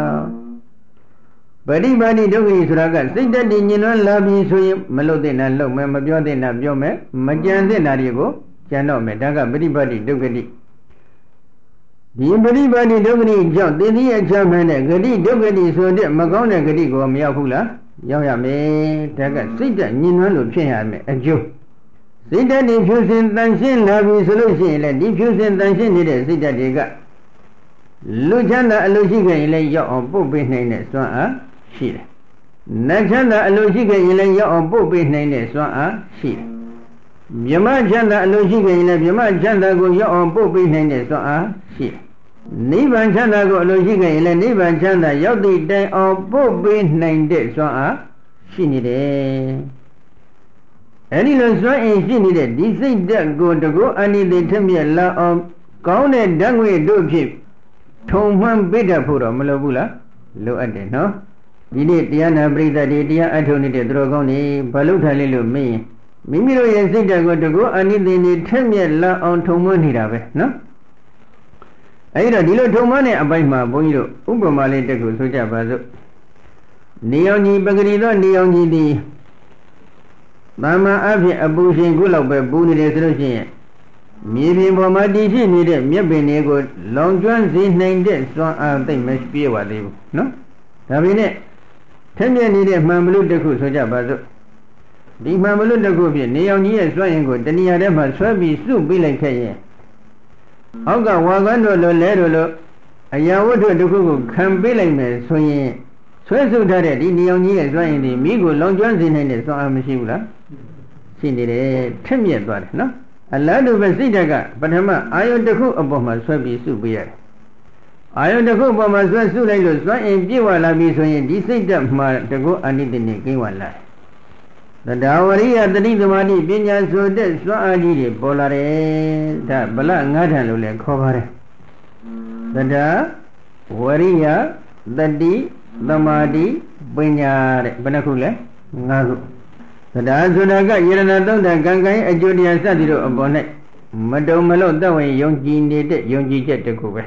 ပရိပါတိဒုက္ခတိဆိုတာကစိတ်ဓာတ်ညင်နွမ်းလာပြီဆိုရင်မလုပ်တဲ့နာလုပ်မယ်မပြောတဲ့နာပြောမယ်မကြံတဲ့နာတွေကိုကျန်တော့မယ်ဒါကပရိပါတိဒုက္ခတိဒီပရိပါတိဒုက္ခတိကြောင့်သင်္တိအချမ်းမဲ့တဲ့ဂတိဒုက္ခတိဆိုတဲ့မကောင်းတဲ့ဂတိကိုမရောက်ဘူးလားရောက်ရမယ်ဒါကစိတ်ဓာတ်ညင်နွမ်းလို့ဖြစ်ရမယ်အကျိုးစိတ်ဓာတ်ဒီဖြူစင်တန်ရှင်းလာပြီဆိုလို့ရှိရင်လည်းဒီဖြူစင်တန်ရှင်းနေတဲ့စိတ်ဓာတ်တွေကလူချမ်းသာအလိုရှိခဲ့ရင်လည်းရောက်အောင်ပို့ပေးနိုင်တဲ့စွမ်းအားရှိတယ်နတ်ချမ်းသာအလိုရှိခဲ့ရင်လည်းရောက်အောင်ပို့ပေးနိုင်တဲ့စွမ်းအားရှိတယ်မြမချမ်းသာအလိုရှိခဲ့ရင်လည်းမြမချမ်းသာကိုရောက်အောင်ပို့ပေးနိုင်တဲ့စွမ်းအားရှိတယ်နိဗ္ဗာန်ချမ်းသာကိုအလိုရှိခဲ့ရင်လည်းနိဗ္ဗာန်ချမ်းသာရောက်သည့်တိုင်အောင်ပို့ပေးနိုင်တဲ့စွမ်းအားရှိနေတယ်အဲဒီလိုစွမ်းအင်ရှိနေတဲ့ဒီစိတ်ဓာတ်ကိုတကောအနိတိထက်မြက်လာအောင်ကောင်းတဲ့ဓာတ်ငွေတို့ဖြင့်ထုံမှန်းပိတ္တဖို့တော့မလိုဘူးလားလိုအပ်တယ်နော်ဒီနေ့တရားနာပရိသတ်တွေတရားအထုံနေတဲ့သူတော်ကောင်းတွေဘာလို့ထားလဲလို့မေးရင်မိမိတို့ရဲ့စိတ်ဓာတ်ကိုတကောအနိတိနေထက်မြက်လာအောင်ထုံမှန်းနေတာပဲနော်အဲဒီတော့ဒီလိုထုံမှန်းတဲ့အပိုင်းမှာဘုန်းကြီးတို့ဥပမာလေးတစ်ခုဆိုကြပါစို့နေအောင်ကြီးပဂရိသောနေအောင်ကြီးသည်သာမန်အဖြစ်အပူရှင်ခုလောက်ပဲပူနေတယ်ဆိုလို့ရှိရင်မြေပြင်ပေါ်မှာတည်ရှိနေတဲ့မြက်ပင်တွေကိုလောင်ကျွမ်းစေနိုင်တဲ့စွမ်းအားသိမ့်မပြေပါသေးဘူးနော်ဒါပေမဲ့ထက်မြက်နေတဲ့မှန်မလို့တစ်ခုဆိုကြပါစို့ဒီမှန်မလို့တစ်ခုဖြင့်နေအောင်ကြီးရဲ့စွမ်းရင်ကိုတဏှာထဲမှာဆွဲပြီးစုပေးလိုက်ခဲ့ရင်အောက်ကဝါကန်းတို့လိုလဲတို့လိုအရာဝတ္ထုတစ်ခုကိုခံပေးလိုက်မယ်ဆိုရင်ဆွဲစုထားတဲ့ဒီနေအောင်ကြီးရဲ့စွမ်းရင်ဒီမိကိုလောင်ကျွမ်းစေနိုင်တဲ့စွမ်းအားမရှိဘူးလားရှိနေတယ်ထက်မြက်သွားတယ်နော်အလားတူပဲစိတ်ဓာတ်ကပထမအာယုတစ်ခုအပေါ်မှာဆွဲပြီးစုပေးရတယ်အာယုတစ်ခုအပေါ်မှာဆွဲစုလိုက်လို့စွမ်းအင်ပြည့်ဝလာပြီဆိုရင်ဒီစိတ်ဓာတ်မှာတကောအနိတ္တနေကိဝလာတယ်သဒ္ဓဝရိယတတိသမာဓိပညာဆိုတဲ့စွမ်းအားကြီးတွေပေါ်လာတယ်ဒါဗလငါးထံလို့လည်းခေါ်ပါတယ်သဒ္ဓဝရိယတတိသမာဓိပညာတဲ့ဘယ်နှခုလဲငါးခုသဒ္ဓဆိုတာကယရဏသုံးတန်ကံကံအကျိုးတရားစသည်တို့အပေါ်၌မတုံမလို့တတ်ဝင်ယုံကြည်နေတဲ့ယုံကြည်ချက်တစ်ခုပဲ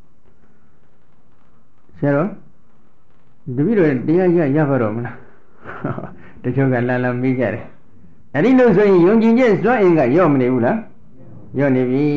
ဆရာတော်တပည့်တော်တရားရရပါတော့မလားတချို့ကလာလာမေးကြတယ်အဲ့ဒီလို့ဆိုရင်ယုံကြည်ချက်စွမ်းအင်ကရော့မနေဘူးလားရော့နေပြီ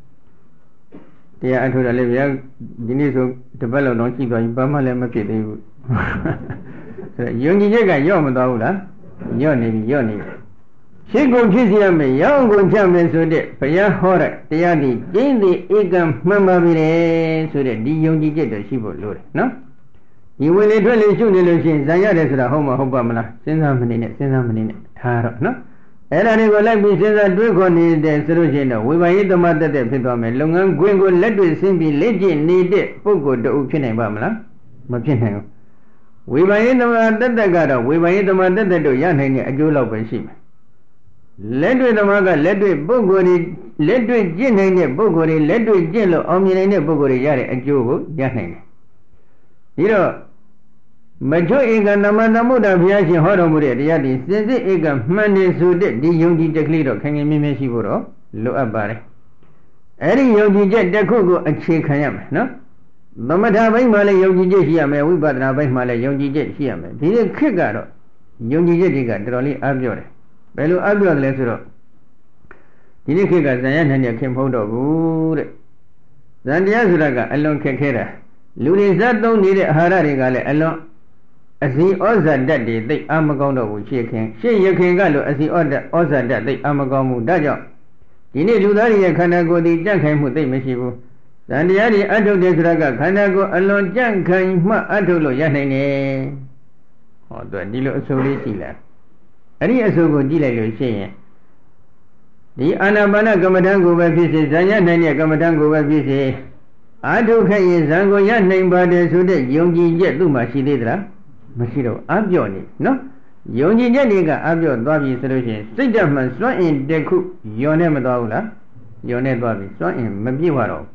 တရားအထုတ်တယ်လေဗျာဒီနေ့ဆိုတပတ်လောက်တော့ကြည့်သွားပြီဘာမှလည်းမဖြစ်သေးဘူးဆိုတော့ယုံကြည်ချက်ကရော့မသွားဘူးလားရော့နေပြီရော့နေပြီရှိကုန်ဖြစ်စီရမယ်ရောင်းကုန်ချမယ်ဆိုတဲ့ဘုရားဟောတဲ့တရားဒီကျင့်သည်ဧကံမှန်ပါပြီလေဆိုတဲ့ဒီယုံကြည်ချက်တော့ရှိဖို့လိုတယ်နော်ဒီဝင်လေထွက်လေရှုနေလို့ရှိရင်ဇံရတယ်ဆိုတာဟုတ်မဟုတ်ပါမလားစဉ်းစားမနေနဲ့စဉ်းစားမနေနဲ့ထားတော့နော်အဲ့ဒါတွေကိုလိုက်ပြီးစဉ်းစားတွေးခေါ်နေတဲ့ဆိုလို့ရှိရင်တော့ဝိပါယိသမတတ်တဲ့ဖြစ်သွားမယ်လုပ်ငန်းခွင်ကိုလက်တွေ့ဆင်းပြီးလက်ကျင့်နေတဲ့ပုဂ္ဂိုလ်တဦးဖြစ်နိုင်ပါမလားမဖြစ်နိုင်ဘူးဝိပါယိသမတတ်တဲ့ကတော့ဝိပါယိသမတတ်တဲ့တို့ရနိုင်တဲ့အကျိုးလောက်ပဲရှိမယ်လက်တွေ့သမားကလက်တွေ့ပုဂ္ဂိုလ်တွေလက်တွေ့ကျင့်နိုင်တဲ့ပုဂ္ဂိုလ်တွေလက်တွေ့ကျင့်လို့အောင်မြင်နိုင်တဲ့ပုဂ္ဂိုလ်တွေရတဲ့အကျိုးကိုရနိုင်တယ်ဒီတော့မချွတ်ဧကနမသမုဒ္ဒဘုရားရှင်ဟောတော်မူတဲ့တရားဒီစင်စစ်ဧကမှန်နေဆိုတဲ့ဒီယုံကြည်ချက်ကလေးတော့ခင်ခင်မြင်းမြင်းရှိဖို့တော့လိုအပ်ပါတယ်အဲ့ဒီယုံကြည်ချက်တစ်ခုကိုအခြေခံရမယ်နော်သမထဘိုင်းမှာလည်းယုံကြည်ချက်ရှိရမယ်ဝိပဿနာဘိုင်းမှာလည်းယုံကြည်ချက်ရှိရမယ်ဒီနေ့ခေတ်ကတော့ယုံကြည်ချက်တွေကတော်တော်လေးအားပြောတယ်ဘယ်လိုအားပြောတယ်လဲဆိုတော့ဒီနေ့ခေတ်ကဇံရနိုင်တဲ့ခင်မဟုတ်တော့ဘူးတဲ့ဇံတရားဆိုတာကအလွန်ခက်ခဲတာလူတွေဇတ်သုံးနေတဲ့အာဟာရတွေကလည်းအလွန်အစီဩဇာဓာတ်တွေသိအာမကောင်းတော့ဘူးရှေ့ခင်ရှေ့ရခင်ကလို့အစီဩဇာဩဇာဓာတ်သိအာမကောင်းမှုဒါကြောင့်ဒီနေ့လူသားတွေရဲ့ခန္ဓာကိုယ်ဒီကြန့်ခိုင်မှုသိမရှိဘူးဇန်တရားတွေအထုတ်တယ်ဆိုတာကခန္ဓာကိုယ်အလွန်ကြန့်ခိုင်မှအထုတ်လို့ရနိုင်တယ်ဟောတော့ဒီလိုအဆိုးလေးရှိလားအဲ့ဒီအဆိုးကိုကြည့်လိုက်လို့ရှိရင်ဒီအာနာပါနကမ္မဋ္ဌာန်းကိုပဲဖြစ်စေဇန်ရနိုင်တဲ့ကမ္မဋ္ဌာန်းကိုပဲဖြစ်စေအာထုခဲ့ရင်ဇန်ကိုရနိုင်ပါတယ်ဆိုတဲ့ယုံကြည်ချက်သူ့မှာရှိသေးသလားမရှိတော့အပြော့နေနော်ယုံကြည်ချက်တွေကအပြော့သွားပြီဆိုလို့ရှိရင်စိတ်ဓာတ်မှစွန့်အင်တစ်ခုယွန်နေမသွားဘူးလားယွန်နေသွားပြီစွန့်အင်မပြည့်ဝတော့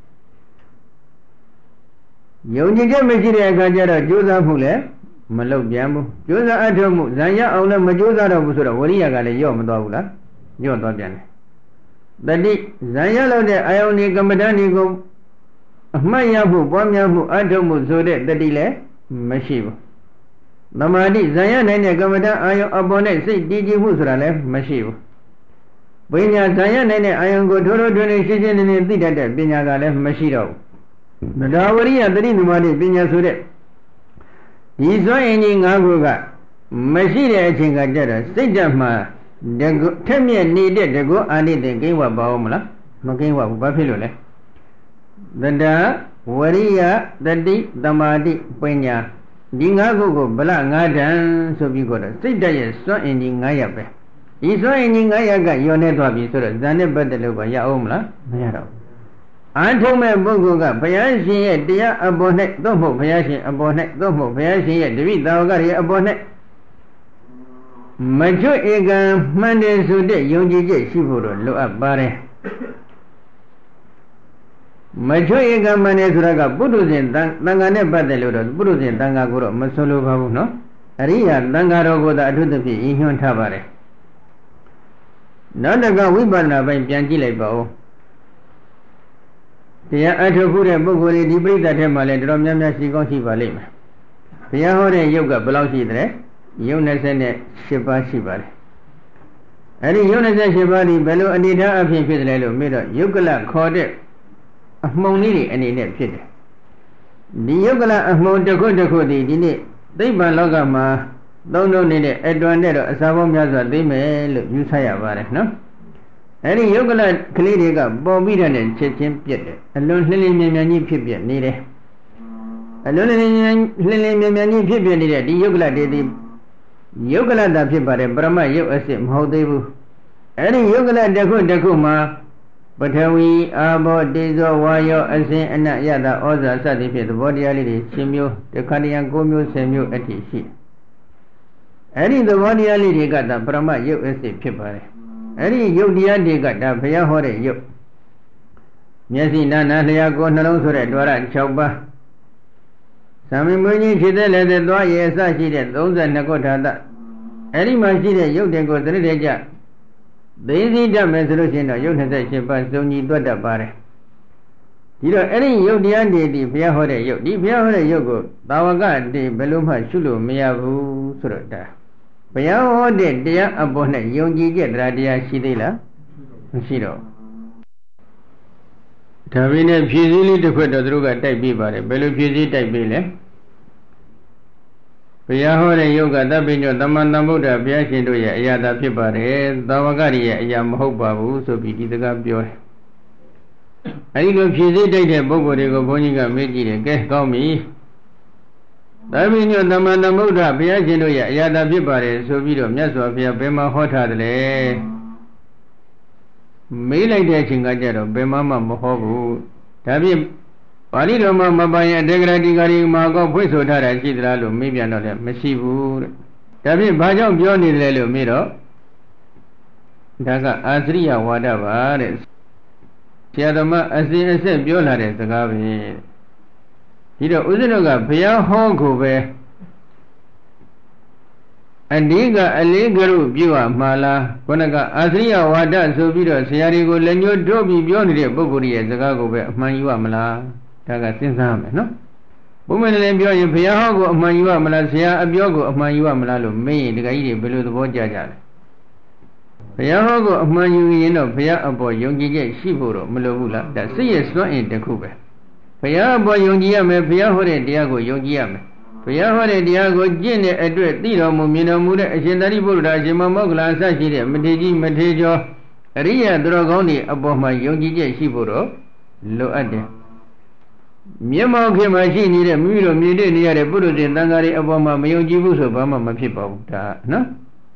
ယုံကြည်ချက်မရှိတဲ့အခါကျတော့ကြိုးစားမှုလည်းမလုပ်ပြန်ဘူးကြိုးစားအထောက်မှုဇံရအောင်လည်းမကြိုးစားတော့ဘူးဆိုတော့ဝရိယကလည်းယော့မသွားဘူးလားယော့သွားပြန်တယ်တတိဇံရလို့တဲ့အာယုန်ဒီကမ္မဋ္ဌာန်းဒီကိုအမှတ်ရမှုပွားများမှုအထောက်မှုဆိုတဲ့တတိလည်းမရှိဘူးသမာဓိဇံရနိုင်တဲ့ကမ္မဋ္ဌာန်းအာယုံအပေါ်နဲ့စိတ်တည်ကြည်မှုဆိုတာလည်းမရှိဘူးပညာဇံရနိုင်တဲ့အာယုံကိုထိုးထိုးထွင်းထွင်းရှင်းရှင်းလင်းလင်းသိတတ်တဲ့ပညာကလည်းမရှိတော့ဘူးသဒ္ဓဝရိယတတိသမာဓိပညာဆိုတဲ့ဒီစွမ်းအင်ကြီး၅ခုကမရှိတဲ့အချိန်ကကြတော့စိတ်ဓာတ်မှာတကုထက်မြက်နေတဲ့တကုအာနိသင်ကိဝပါအောင်မလားမကိဝဘူးဘာဖြစ်လို့လဲသဒ္ဓဝရိယတတိသမာဓိပညာဒီငါးခုကိုဗလငါးတန်ဆိုပြီးတော့စိတ်ဓာတ်ရဲ့စွမ်းအင်ကြီးငါးရပ်ပဲဒီစွမ်းအင်ကြီးငါးရပ်ကယွန်နေသွားပြီဆိုတော့ဇန်နဲ့ပတ်သက်လို့ပါရအောင်မလားမရတော့ဘူးအာထုံးမဲ့ပုဂ္ဂိုလ်ကဘုရားရှင်ရဲ့တရားအပေါ်၌သို့မဟုတ်ဘုရားရှင်အပေါ်၌သို့မဟုတ်ဘုရားရှင်ရဲ့တပိသာဝကရဲ့အပေါ်၌မချွတ်ဧကံမှန်တယ်ဆိုတဲ့ယုံကြည်ချက်ရှိဖို့တော့လိုအပ်ပါတယ်မချွတ်ဧကံမှန်တယ်ဆိုတာကပုထုဇဉ်တန်တန်ခါနဲ့ပတ်သက်လို့တော့ပုထုဇဉ်တန်ခါကိုတော့မဆိုလိုပါဘူးနော်အရိယာတန်ခါတော်ကိုသာအထုသဖြင့်ရည်ညွှန်းထားပါတယ်နောက်တကဝိပဿနာပိုင်းပြန်ကြည့်လိုက်ပါဦးတရားအထုဖို့တဲ့ပုဂ္ဂိုလ်တွေဒီပြိဿတ်ထဲမှာလည်းတော်တော်များများရှိကောင်းရှိပါလိမ့်မယ်ဘုရားဟောတဲ့ယုတ်ကဘယ်လောက်ရှိသလဲယုတ်၂၈ပါးရှိပါတယ်အဲ့ဒီယုတ်၂၈ပါးဒီဘယ်လိုအနေထားအဖြစ်ဖြစ်တယ်လို့မေးတော့ယုတ်ကလခေါ်တဲ့အမှုန်လေးတွေအနေနဲ့ဖြစ်တယ်ဒီယုတ်ကလအမှုန်တစ်ခုတစ်ခုဒီဒီနေ့သိပ္ပံလောကမှာသုံးလို့နေတဲ့အတွန်နဲ့တော့အစာပေါင်းများစွာသိမယ်လို့ယူဆရပါတယ်နော်အဲ့ဒီယုတ်ကလကလေးတွေကပေါ်ပြီးတဲ့နဲ့ချက်ချင်းပြက်တယ်အလွန်လှလင်းမြန်မြန်ကြီးဖြစ်ပြနေတယ်အလွန်လှလင်းမြန်လှလင်းမြန်မြန်ကြီးဖြစ်ပြနေတဲ့ဒီယုတ်ကလတွေဒီယုတ်ကလတာဖြစ်ပါတယ်ပရမယုတ်အစစ်မဟုတ်သေးဘူးအဲ့ဒီယုတ်ကလတစ်ခုတစ်ခုမှာပထဝီအာဘောတေဇောဝါယောအစဉ်အနယတဩဇာစသည်ဖြင့်သဘောတရားလေးတွေရှင်မျိုးတခါတရံ၉မျိုး၁၀မျိုးအထိရှိအဲ့ဒီသဘောတရားလေးတွေကဒါပရမယုတ်အစစ်ဖြစ်ပါတယ်အဲ့ဒီယုတ်တရားတွေကဒါဘုရားဟောတဲ့ယုတ်မျက်စိနာနာလျာကိုယ်နှလုံးဆိုတဲ့ဓဝရ၆ပါးသံမမွေးကြီးဖြစ်တဲ့လည်းသွားရည်အစရှိတဲ့၃၂ခုထာတအဲ့ဒီမှာရှိတဲ့ယုတ်တွေကိုသတိတကျသိသိတတ်မယ်ဆိုလို့ရှိရင်တော့ယုတ်၂၈ပါးစုံညီတွက်တတ်ပါတယ်ဒီတော့အဲ့ဒီယုတ်တရားတွေဒီဘုရားဟောတဲ့ယုတ်ဒီဘုရားဟောတဲ့ယုတ်ကိုသာဝကတည်းဘယ်လိုမှရှုလို့မရဘူးဆိုတော့ဒါဘုရားဟောတဲ့တရားအပေါ်နဲ့ယုံကြည်ချက်တရားတရားရှိသေးလားမရှိတော့ဒါပေမဲ့ဖြည့်စည်းလေးတစ်ခွက်တော့သူတို့ကတိုက်ပြီးပါတယ်ဘယ်လိုဖြည့်စည်းတိုက်ပြီးလဲဘုရားဟောတဲ့ယုတ်ကသဗ္ဗညောသမ္မာသမ္ဗုဒ္ဓဘုရားရှင်တို့ရဲ့အရာသာဖြစ်ပါတယ်သာဝကတွေရဲ့အရာမဟုတ်ပါဘူးဆိုပြီးဒီစကားပြောတယ်အဲဒီလိုဖြည့်စည်းတိုက်တဲ့ပုဂ္ဂိုလ်တွေကိုဘုန်းကြီးကမေးကြည့်တယ်ကဲကောင်းပြီသဗ္ဗညောသမ္မာသမ္ဗုဒ္ဓဘုရားရှင်တို့ရဲ့အရာသာဖြစ်ပါတယ်ဆိုပြီးတော့မြတ်စွာဘုရားဘယ်မှာဟောထားတယ်လဲမေးလိုက်တဲ့အချိန်ကကြတော့ဘယ်မှမမဟောဘူးဒါဖြင့်ပါဠိတော်မှာမပိုင်အတေကရတိကာရီမှာကောဖွင့်ဆိုထားတာရှိသလားလို့မေးပြန်တော့လည်းမရှိဘူးတဲ့ဒါဖြင့်ဘာကြောင့်ပြောနေတယ်လို့မေးတော့ဒါကအာသရိယဝါဒပါတဲ့ဆရာသမားအစဉ်အဆက်ပြောလာတဲ့စကားပဲဒီတော့ဦးဇင်းတို့ကဘုရားဟောကိုပဲအဓိကအလေးကရုပြုအမှားလားခုနကအာသရိယဝါဒဆိုပြီးတော့ဆရာတွေကိုလက်ညှိုးထိုးပြီးပြောနေတဲ့ပုဂ္ဂိုလ်ရဲ့စကားကိုပဲအမှန်ယူရမလားဒါကစဉ်းစားမယ်နော်ဘုမင်းလည်းပြောရင်ဘုရားဟောကိုအမှန်ယူရမလားဆရာအပြောကိုအမှန်ယူရမလားလို့မေးရင်တခါကြီးတွေဘယ်လိုသဘောကျကြလဲဘုရားဟောကိုအမှန်ယူရင်တော့ဘုရားအပေါ်ယုံကြည်ချက်ရှိဖို့တော့မလိုဘူးလားဒါစိတ်ရဲ့စွမ်းအင်တစ်ခုပဲဘုရားအပေါ်ယုံကြည်ရမယ်ဘုရားဟောတဲ့တရားကိုယုံကြည်ရမယ်ဘုရားဟောတဲ့တရားကိုကျင့်တဲ့အတွက်သိတော်မူမြင်တော်မူတဲ့အရှင်သာရိပုတ္တရာအရှင်မောက္ခလအစရှိတဲ့မထေကြီးမထေကျော်အရိယသူတော်ကောင်းတွေအပေါ်မှာယုံကြည်ချက်ရှိဖို့တော့လိုအပ်တယ်မျက်မှောက်ခင်မှာရှိနေတဲ့မိမိတို့မြင်တဲ့နေရတဲ့ပုရုဇဉ်တန်ဃာတွေအပေါ်မှာမယုံကြည်ဘူးဆိုဘာမှမဖြစ်ပါဘူးဒါနော်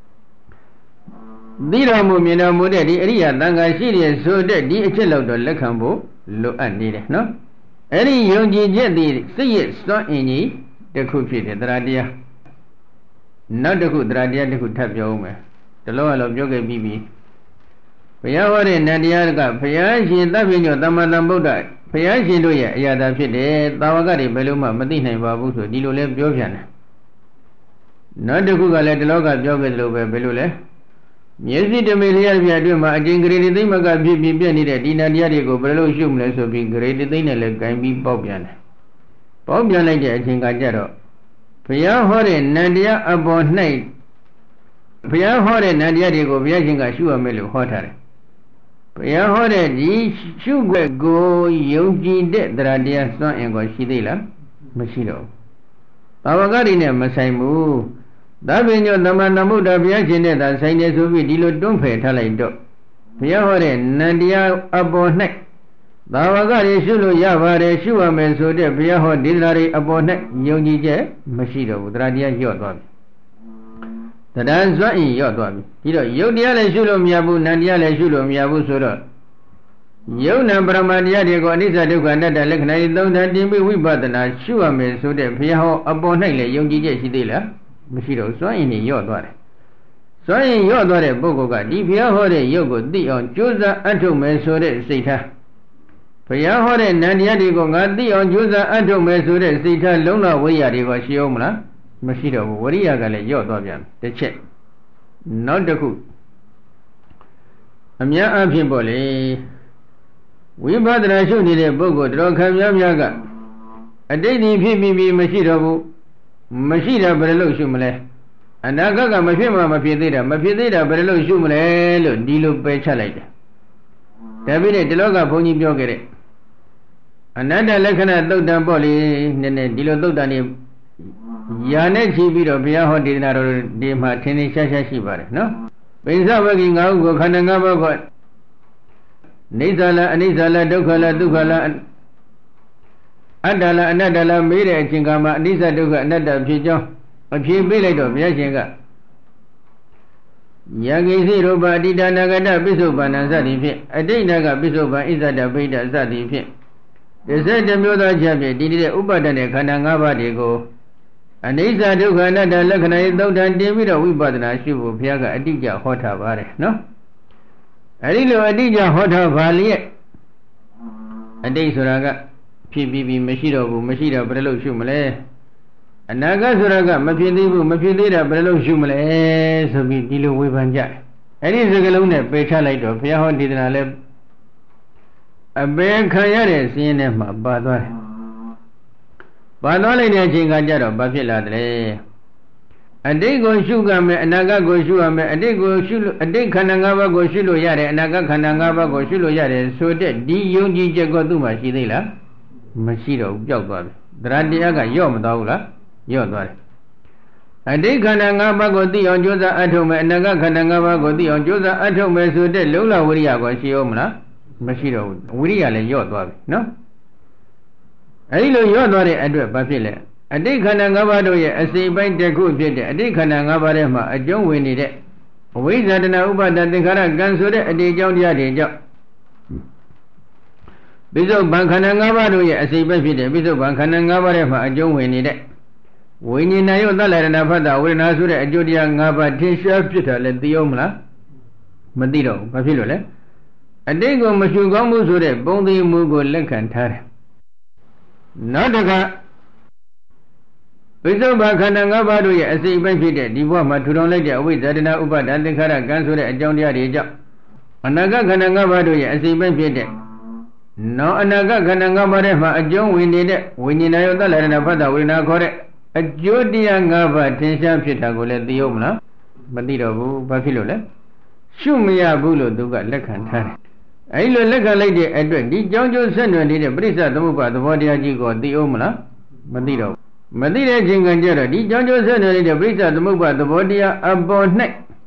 သိတော်မူမြင်တော်မူတဲ့ဒီအရိယတန်ဃာရှိတဲ့ဆိုတဲ့ဒီအချက်လောက်တော့လက်ခံဖို့လိုအပ်နေတယ်နော်အဲ့ဒီယုံကြည်ချက်ဒီစိတ်ရဲ့စွမ်းအင်ကြီးတစ်ခုဖြစ်တယ်တရားတရားနောက်တစ်ခုတရားတရားတစ်ခုထပ်ပြောဦးမယ်ဒီလိုအလိုပြောခဲ့ပြီးပြီဘုရားဟောတဲ့နတ်တရားကဘုရားရှင်သဗ္ဗညောသမ္မာသမ္ဗုဒ္ဓဘုရားရှင်တို့ရဲ့အရာသာဖြစ်တယ်သာဝကတွေဘယ်လိုမှမသိနိုင်ပါဘူးဆိုဒီလိုလဲပြောပြန်တယ်နောက်တစ်ခုကလည်းဒီလောကပြောခဲ့သလိုပဲဘယ်လိုလဲမျက်စိတမေလျာပြအတွင်းမှာအကျဉ်းဂရေတိသိမကဖြစ်ပြီးပြည့်နေတဲ့ဒီနတ်တရားတွေကိုဘယ်လိုရှုမလဲဆိုပြီးဂရေတိသိနဲ့လည်းဂိုင်းပြီးပေါက်ပြန်တယ်ပေါက်ပြန်လိုက်တဲ့အချိန်ကကြတော့ဘုရားဟောတဲ့နတ်တရားအပေါ်၌ဘုရားဟောတဲ့နတ်တရားတွေကိုဘုရားရှင်ကရှုရမယ်လို့ဟောထားတယ်ဘုရားဟောတဲ့ဒီရှုွက်ကိုယုံကြည်တဲ့တရားတရားစွန့်အင်ကိုရှိသေးလားမရှိတော့ဘူးဘာဝကတွေနဲ့မဆိုင်ဘူးသဗ္ဗညောသမ္မာသမ္ဗုဒ္ဓဘုရားရှင်နဲ့သာဆိုင်နေဆိုပြီးဒီလိုတွန်းဖယ်ထားလိုက်တော့ဘုရားဟောတဲ့နတ်တရားအပေါ်၌သာဝကတွေရှုလို့ရပါတယ်ရှုရမယ်ဆိုတဲ့ဘုရားဟောဒီတရားတွေအပေါ်၌ယုံကြည်ချက်မရှိတော့ဘူးတရားတရားညော့သွားပြီတရားစွမ်းအင်ညော့သွားပြီဒီတော့ယုတ်တရားလည်းရှုလို့မရဘူးနတ်တရားလည်းရှုလို့မရဘူးဆိုတော့ယုံနာပရမတရားတွေကိုအနိစ္စဒုက္ခအနတ္တလက္ခဏာတွေသုံးသပ်တင်ပြီးဝိပဿနာရှုရမယ်ဆိုတဲ့ဘုရားဟောအပေါ်၌လည်းယုံကြည်ချက်ရှိသေးလားမရှိတော့စွမ်းအင်ညော့သွားတယ်စွမ်းအင်ညော့သွားတဲ့ပုဂ္ဂိုလ်ကဒီဘုရားဟောတဲ့ယုတ်ကိုသိအောင်ကြိုးစားအထုတ်မယ်ဆိုတဲ့စိတ်ထားဘုရားဟောတဲ့နန္တရားတွေကိုငါသိအောင်ကြိုးစားအထုတ်မယ်ဆိုတဲ့စိတ်ထားလုံးဝဝိရတွေကရှိအောင်မလားမရှိတော့ဘူးဝရိယကလည်းညော့သွားပြန်တစ်ချက်နောက်တစ်ခုအများအားဖြင့်ပေါ့လေဝိပဿနာရှုနေတဲ့ပုဂ္ဂိုလ်တော်ခံများများကအတိတ်ဒီဖြစ်ပြီးပြီးမရှိတော့ဘူးမရှိတာဘယ်လိုရှုမလဲအနာဂတ်ကမဖြစ်မှမဖြစ်သေးတာမဖြစ်သေးတာဘယ်လိုရှုမလဲလို့ဒီလိုပယ်ချလိုက်တယ်ဒါပြီးတဲ့ဒီလောကဘုန်းကြီးပြောခဲ့တဲ့အနတ္တလက္ခဏာသုတ်တံပေါ့လေနည်းနည်းဒီလိုသုတ်တံနေယာနဲ့ချီပြီးတော့ဘုရားဟောဒေသနာတော်ဒီမှာထင်ထင်ရှားရှားရှိပါတယ်နော်ပိဿဝဂီငါးခုကိုခန္ဓာငါးပါးကနေသလားအနိစ္စလားဒုက္ခလားဒုက္ခလားအတ္တလားအနတ္တလားမေးတဲ့အချိန်ကမှအနိစ္စဒုက္ခအနတ္တဖြစ်ကြောင်းအဖြေပေးလိုက်တော့ဘုရားရှင်ကယဂိသိရူပအတ္တနာဂတပိစုပန္နစသည်ဖြင့်အတိတ်နာကပိစုပန်ဣဇဒဗိဒ္ဓစသည်ဖြင့်ဒီစက်တမျိုးသားချက်ဖြင့်ဒီတဲ့ဥပါဒတဲ့ခန္ဓာ၅ပါးတွေကိုအနိစ္စဒုက္ခအနတ္တလက္ခဏာရေးသုံးထန်တင်ပြီးတော့ဝိပဿနာရှုဖို့ဘုရားကအတိအကျဟောထားပါတယ်နော်အဲဒီလိုအတိအကျဟောထားပါလျက်အတိတ်ဆိုတာကဖြစ်ပြီးပြီးမရှိတော့ဘူးမရှိတော့ဘယ်လိုရှုမလဲအနာဂတ်ဆိုတာကမဖြစ်သေးဘူးမဖြစ်သေးတာဘယ်လိုရှုမလဲဆိုပြီးဒီလိုဝေဖန်ကြတယ်အဲဒီစကားလုံးနဲ့ပယ်ချလိုက်တော့ဘုရားဟောဒေသနာလဲအပယ်ခံရတဲ့စင်းထဲမှာပါသွားတယ်ပါသွားလိုက်တဲ့အချိန်ကကြတော့ဘာဖြစ်လာတယ်အတိတ်ကိုရှုကမယ်အနာဂတ်ကိုရှုရမယ်အတိတ်ကိုရှုလို့အတိတ်ခန္ဓာ၅ပါးကိုရှုလို့ရတယ်အနာဂတ်ခန္ဓာ၅ပါးကိုရှုလို့ရတယ်ဆိုတဲ့ဒီယုံကြည်ချက်ကိုသူ့မှာရှိသေးလားမရှိတော့ဘူးပျောက်သွားပြီတရားတရားကယော့မသွားဘူးလားယော့သွားတယ်အတိတ်ခန္ဓာ၅ပါးကိုသိအောင်ကြိုးစားအထုတ်မယ်အနာဂတ်ခန္ဓာ၅ပါးကိုသိအောင်ကြိုးစားအထုတ်မယ်ဆိုတဲ့လုံလဝိရိယကိုရှိအောင်မလားမရှိတော့ဘူးဝိရိယလည်းယော့သွားပြီနော်အဲဒီလိုယော့သွားတဲ့အတွက်ဘာဖြစ်လဲအတိတ်ခန္ဓာ၅ပါးတို့ရဲ့အစိပိုင်းတစ်ခုဖြစ်တဲ့အတိတ်ခန္ဓာ၅ပါးထဲမှာအကျုံးဝင်နေတဲ့အဝိဇ္ဇာတဏဥပါဒသင်္ခါရကံဆိုတဲ့အတိတ်ကြောင့်တရားတွေကြောင့်ပိဿုပံခန္ဓာ၅ပါးတို့ရဲ့အစိပိုင်းဖြစ်တဲ့ပိဿုပံခန္ဓာ၅ပါးထဲမှာအကျုံးဝင်နေတဲ့ဝိညာဉ်ယုတ်သလရဏဖတ်တာဝေဒနာဆိုတဲ့အကျိုးတရား၅ပါးထင်ရှားဖြစ်တာလည်းသိအောင်မလားမသိတော့ဘူးဘာဖြစ်လို့လဲအတိတ်ကိုမရှုကောင်းမှုဆိုတဲ့ပုံသိမှုကိုလက်ခံထားတယ်နောက်တစ်ခါပိဿုပံခန္ဓာ၅ပါးတို့ရဲ့အစိပ်ပိုင်းဖြစ်တဲ့ဒီဘဝမှာထူထောင်လိုက်တဲ့အဝိဇ္ဇာတဏဥပါဒသင်္ခါရကံဆိုတဲ့အကြောင်းတရားတွေကြောင့်အနာဂတ်ခန္ဓာ၅ပါးတို့ရဲ့အစိပ်ပိုင်းဖြစ်တဲ့နောအနာဂတ်ခန္ဓာ၅ပါးထဲမှာအကျုံးဝင်နေတဲ့ဝိညာဉ်ယုတ်သလရဏဖတ်တာဝေဒနာခေါ်တဲ့အကျိုးတရား၅ပါးထင်ရှားဖြစ်တာကိုလည်းသိအောင်မလားမသိတော့ဘူးဘာဖြစ်လို့လဲရှုမရဘူးလို့သူကလက်ခံထားတယ်အဲဒီလိုလက်ခံလိုက်တဲ့အတွက်ဒီကြောင်းကျိုးဆက်နွယ်နေတဲ့ပရိစ္ဆသမုပ္ပါသဘောတရားကြီးကိုသိအောင်မလားမသိတော့မသိတဲ့ချိန်ကကြတော့ဒီကြောင်းကျိုးဆက်နွယ်နေတဲ့ပရိစ္ဆသမုပ္ပါသဘောတရားအပေါ်၌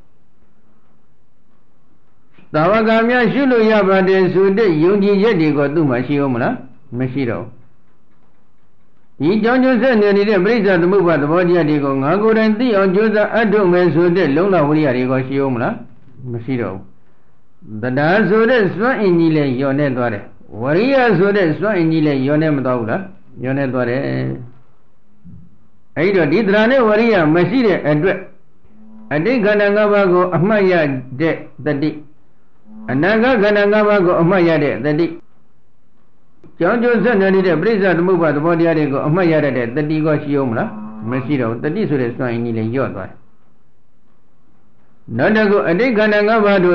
သာဝကများရှုလို့ရပါတယ်ဆိုတဲ့ယုံကြည်ချက်တွေကိုသူ့မှာရှိအောင်မလားမရှိတော့ဒီကြောင်းကျိုးဆက်နွယ်နေတဲ့ပရိစ္ဆသမုပ္ပါသဘောတရားတွေကိုငါကိုယ်တိုင်သိအောင်ကြိုးစားအထုတ်မယ်ဆိုတဲ့လုံလဝိရိယတွေကိုရှိအောင်မလားမရှိတော့ဘူးတရားဆိုတဲ့စွမ်းအင်ကြီးလည်းညော်နေသွားတယ်ဝရိယဆိုတဲ့စွမ်းအင်ကြီးလည်းညော်နေမသွားဘူးလားညော်နေသွားတယ်အဲဒီတော့ဒီတရားနဲ့ဝရိယမရှိတဲ့အတွက်အတိတ်ခန္ဓာ၅ပါးကိုအမှတ်ရတဲ့တတိအနာဂတ်ခန္ဓာ၅ပါးကိုအမှတ်ရတဲ့တတိကြောင်းကျိုးဆက်နေတဲ့ပရိစ္ဆသမုပ္ပါသဘောတရားတွေကိုအမှတ်ရတဲ့တတိကိုရှိအောင်မလားမရှိတော့ဘူးတတိဆိုတဲ့စွမ်းအင်ကြီးလည်းညော့သွားတယ်နောက်တစ်ခုအတိတ်ခန္ဓာ၅ပါးတို့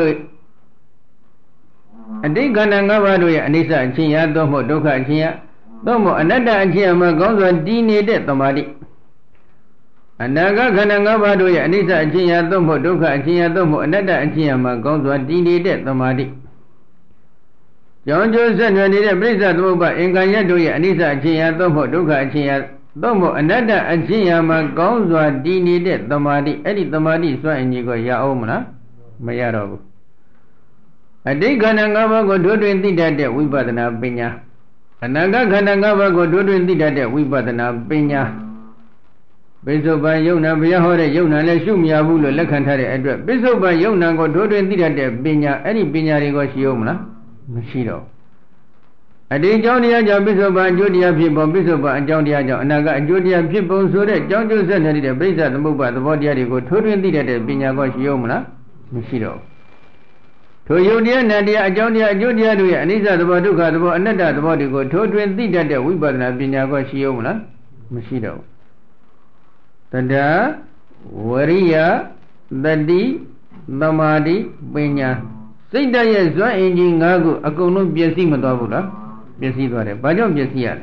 အတိတ်ခန္ဓာ၅ပါးတို့ရဲ့အနိစ္စအချင်းရသို့မဟုတ်ဒုက္ခအချင်းရသို့မဟုတ်အနတ္တအချင်းရမှာကောင်းစွာတည်နေတဲ့သမာဓိအနာဂတ်ခန္ဓာ၅ပါးတို့ရဲ့အနိစ္စအချင်းရသို့မဟုတ်ဒုက္ခအချင်းရသို့မဟုတ်အနတ္တအချင်းရမှာကောင်းစွာတည်နေတဲ့သမာဓိကြောင်းကျိုးဆက်နွယ်နေတဲ့ပြိဿသမုပ္ပါအင်္ဂါရတို့ရဲ့အနိစ္စအချင်းရသို့မဟုတ်ဒုက္ခအချင်းရသို့မဟုတ်အနတ္တအချင်းရမှာကောင်းစွာတည်နေတဲ့သမာဓိအဲ့ဒီသမာဓိစွမ်းအင်ကြီးကိုရအောင်မလားမရတော့ဘူးအတိတ်ခန္ဓာ၅ပါးကိုတို့တွင်သိတတ်တဲ့ဝိပဿနာပညာအနာဂတ်ခန္ဓာ၅ပါးကိုတို့တွင်သိတတ်တဲ့ဝိပဿနာပညာပိဿုပံယုံနာဘုရားဟောတဲ့ယုံနာလည်းရှုမရဘူးလို့လက်ခံထားတဲ့အတွက်ပိဿုပံယုံနာကိုတို့တွင်သိတတ်တဲ့ပညာအဲ့ဒီပညာတွေကိုရှိအောင်မလားမရှိတော့အတိတ်ကြောင့်တရားကြောင့်ပိဿုပံအကျိုးတရားဖြစ်ပုံပိဿုပံအကြောင်းတရားကြောင့်အနာဂတ်အကျိုးတရားဖြစ်ပုံဆိုတဲ့ကြောင်းကျိုးဆက်နေတဲ့ပရိစ္ဆသမုပ္ပါသဘောတရားတွေကိုထိုးထွင်းသိတတ်တဲ့ပညာကိုရှိအောင်မလားမရှိတော့ထိုယုတ်တရားနတ်တရားအကြောင်းတရားအကျိုးတရားတို့ရဲ့အနိစ္စသဘောဒုက္ခသဘောအနတ္တသဘောတွေကိုထိုးထွင်းသိတတ်တဲ့ဝိပဿနာပညာကိုရှိအောင်မလားမရှိတော့ဘူးတဒါဝရိယတတိသမာဓိပညာစိတ်ဓာတ်ရဲ့ဇွမ်းအင်ကြီး၅ခုအကုန်လုံးပျက်စီးမသွားဘူးလားပျက်စီးသွားတယ်ဘာကြောင့်ပျက်စီးရလဲ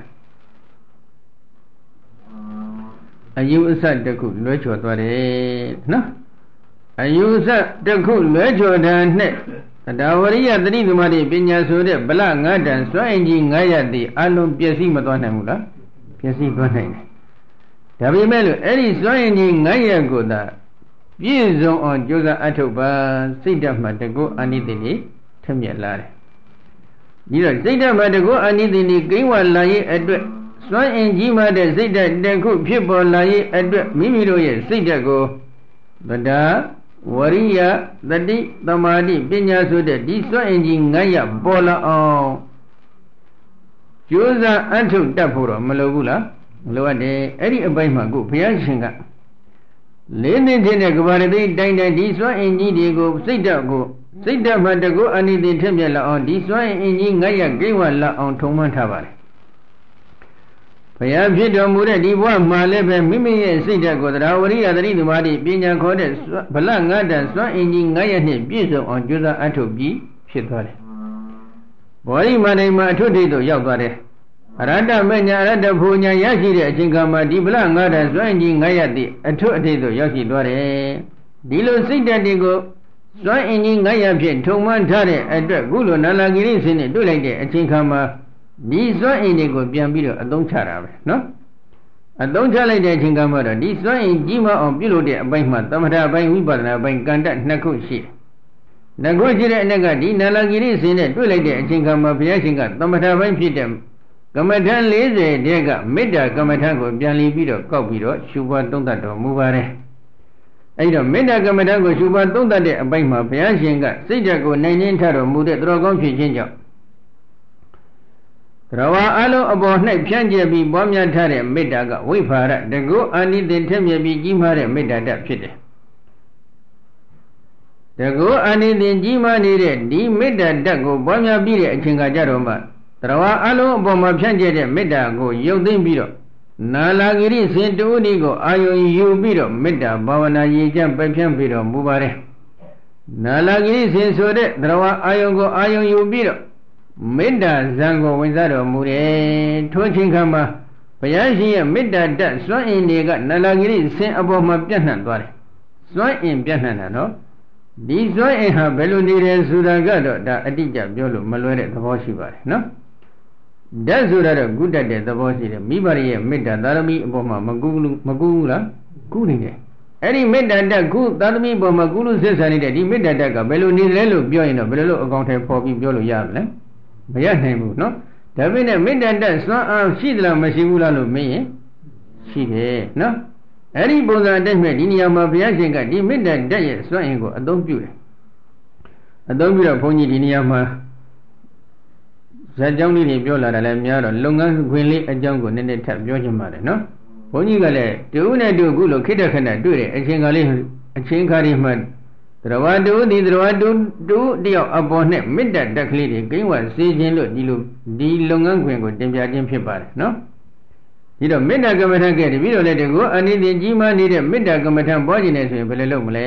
အယူအဆတစ်ခုလွဲချော်သွားတယ်နော်အယူအဆတစ်ခုလွဲချော်တဲ့နဲ့ဒါဝရိယတတိသမာဓိပညာဆိုတဲ့ဗလငါးတန်စွမ်းအင်ကြီး၅ရသည်အလုံးပျက်စီးမသွားနိုင်ဘူးလားပျက်စီးသွားနိုင်တယ်ဒါပေမဲ့လို့အဲ့ဒီစွမ်းအင်ကြီး၅ရကိုသာပြည့်စုံအောင်ကြိုးစားအထုတ်ပါစိတ်ဓာတ်မှတကုအာနိသင်ကြီးထက်မြက်လာတယ်ဒီတော့စိတ်ဓာတ်မှတကုအာနိသင်ကြီးကိန်းဝလာရေးအတွက်စွမ်းအင်ကြီးမှတဲ့စိတ်ဓာတ်တစ်ခုဖြစ်ပေါ်လာရေးအတွက်မိမိတို့ရဲ့စိတ်ဓာတ်ကိုသဒ္ဒါဝရိယတတိသမာဓိပညာဆိုတဲ့ဒီစွမ်းအင်ကြီး၅ရပေါ်လာအောင်ကြိုးစားအထုတ်တတ်ဖို့တော့မလိုဘူးလားမလိုအပ်တယ်အဲ့ဒီအပိုင်းမှာကိုဘုရားရှင်ကလေးနှစ်ထင်းတဲ့ကဘာရတိတိုင်းတိုင်းဒီစွမ်းအင်ကြီးတွေကိုစိတ်ဓာတ်ကိုစိတ်ဓာတ်မှတကုအနိတိထက်မြက်လာအောင်ဒီစွမ်းအင်ကြီး၅ရကိဝလာအောင်ထုံမှန်းထားပါတယ်ဘုရားဖြစ်တော်မူတဲ့ဒီဘဝမှာလည်းပဲမိမိရဲ့စိတ်ဓာတ်ကိုတရားဝရိယသတိသမာဓိပညာခေါ်တဲ့ဗလငါးတန်စွမ်းအင်ကြီး၅ရနှင့်ပြည့်စုံအောင်ကြိုးစားအထုတ်ပြီးဖြစ်သွားတယ်ဘောဓိမန္တိမှာအထွတ်ထိပ်သို့ရောက်သွားတယ်အရတ္တမညာအရတ္တဖို့ညာရရှိတဲ့အချိန်ခါမှာဒီဗလငါးဓာတ်စွန့်ကြီးငါးရသည့်အထွတ်အထိပ်သို့ရောက်ရှိသွားတယ်ဒီလိုစိတ်ဓာတ်တွေကိုစွန့်အင်ကြီးငါးရဖြင့်ထုံမှန်းထားတဲ့အတွက်ခုလိုနာလာဂိရိစင်းနဲ့တွေ့လိုက်တဲ့အချိန်ခါမှာဒီစွန့်အင်တွေကိုပြန်ပြီးတော့အသုံးချတာပဲနော်အသုံးချလိုက်တဲ့အချိန်ခါမှာတော့ဒီစွန့်အင်ကြီးမအောင်ပြုလုပ်တဲ့အပိုင်းမှာသမထအပိုင်းဝိပဿနာအပိုင်းကံတတ်နှစ်ခုရှိတယ်နှစ်ခုရှိတဲ့အနက်ကဒီနာလာဂိရိစင်းနဲ့တွေ့လိုက်တဲ့အချိန်ခါမှာဘုရားရှင်ကသမထပိုင်းဖြစ်တဲ့ကမ္မထံ၄၀တည်းကမေတ္တာကမ္မထံကိုပြန်လည်ပြီးတော့ကောက်ပြီးတော့ရှုပွားသုံးသပ်တော်မူပါတယ်အဲ့တော့မေတ္တာကမ္မထံကိုရှုပွားသုံးသပ်တဲ့အပိုင်းမှာဘုရားရှင်ကစိတ်ဓာတ်ကိုနိုင်နှင်းထားတော်မူတဲ့တော်ကောင်းဖြစ်ခြင်းကြောင့်သရဝါအလုံးအပေါ်၌ဖြန့်ကျက်ပြီးပွားများထားတဲ့မေတ္တာကဝိဖာရတကုအာနိသင်ထက်မြက်ပြီးကြီးမားတဲ့မေတ္တာတတ်ဖြစ်တယ်တကုအာနိသင်ကြီးမားနေတဲ့ဒီမေတ္တာတတ်ကိုပွားများပြီးတဲ့အချိန်ကကြတော့မှသရဝါအလုံးအပေါ်မှာဖြန့်ကျက်တဲ့မေတ္တာကိုယုတ်သိမ့်ပြီးတော့နာလာဂိရိစင်တူဒီကိုအာယုံယူပြီးတော့မေတ္တာဘာဝနာရည်ကြံ့ပယ်ဖြန့်ပြီးတော့မူပါတယ်နာလာဂိရိစင်ဆိုတဲ့သရဝါအာယုံကိုအာယုံယူပြီးတော့မေတ္တာဇံကိုဝင်စားတော်မူတယ်ထိုချိန်ခါမှာဘုရားရှင်ရဲ့မေတ္တာတတ်စွန့်အင်တွေကနာလာဂိရိစင်အပေါ်မှာပြန့်နှံ့သွားတယ်စွန့်အင်ပြန့်နှံ့တာနော်ဒီစွန့်အင်ဟာဘယ်လိုနေတယ်ဆိုတာကတော့ဒါအတိအကျပြောလို့မလွယ်တဲ့သဘောရှိပါတယ်နော်ဓာတ်ဆိုတာတော့ကုတတ်တဲ့သဘောရှိတယ်မိဘရဲ့မေတ္တာသာသမီအပေါ်မှာမကူဘူးမကူဘူးလားကူနေတယ်အဲ့ဒီမေတ္တာတက်ကုသာသမီအပေါ်မှာကုလို့ဆက်ဆံနေတဲ့ဒီမေတ္တာတက်ကဘယ်လိုနေလဲလို့ပြောရင်တော့ဘယ်လိုလုပ်အကောင်ထဲပေါ်ပြီးပြောလို့ရမလဲမရနိုင်ဘူးနော်ဒါပေမဲ့မေတ္တာတက်စွမ်းအားရှိသလားမရှိဘူးလားလို့မေးရင်ရှိတယ်နော်အဲ့ဒီပုံစံအတိုင်းမဲ့ဒီနေရာမှာဘုရားရှင်ကဒီမေတ္တာတက်ရဲ့စွမ်းအင်ကိုအသုံးပြုတယ်အသုံးပြုတော့ဘုန်းကြီးဒီနေရာမှာဇာတ်ကြောင်းလေးတွေပြောလာတာလည်းများတော့လုပ်ငန်းခွင်လေးအကြောင်းကိုနည်းနည်းထပ်ပြောချင်ပါတယ်နော်ဘုန်းကြီးကလည်းတူနဲ့တူခုလိုခိတ္တခဏတွေ့တဲ့အချိန်ကလေးအချိန်ခါလေးမှသရဝတူဒီသရဝတူတူတယောက်အပေါ်နဲ့မေတ္တာတက်ကလေးတွေကိန်းဝစေခြင်းလို့ဒီလိုဒီလုပ်ငန်းခွင်ကိုတင်ပြခြင်းဖြစ်ပါတယ်နော်ဒီတော့မေတ္တာကမ္မထံကဲတပြီးတော့လည်းတကူအနိသင်ကြီးမားနေတဲ့မေတ္တာကမ္မထံပေါ်ခြင်းနဲ့ဆိုရင်ဘယ်လိုလုပ်မလဲ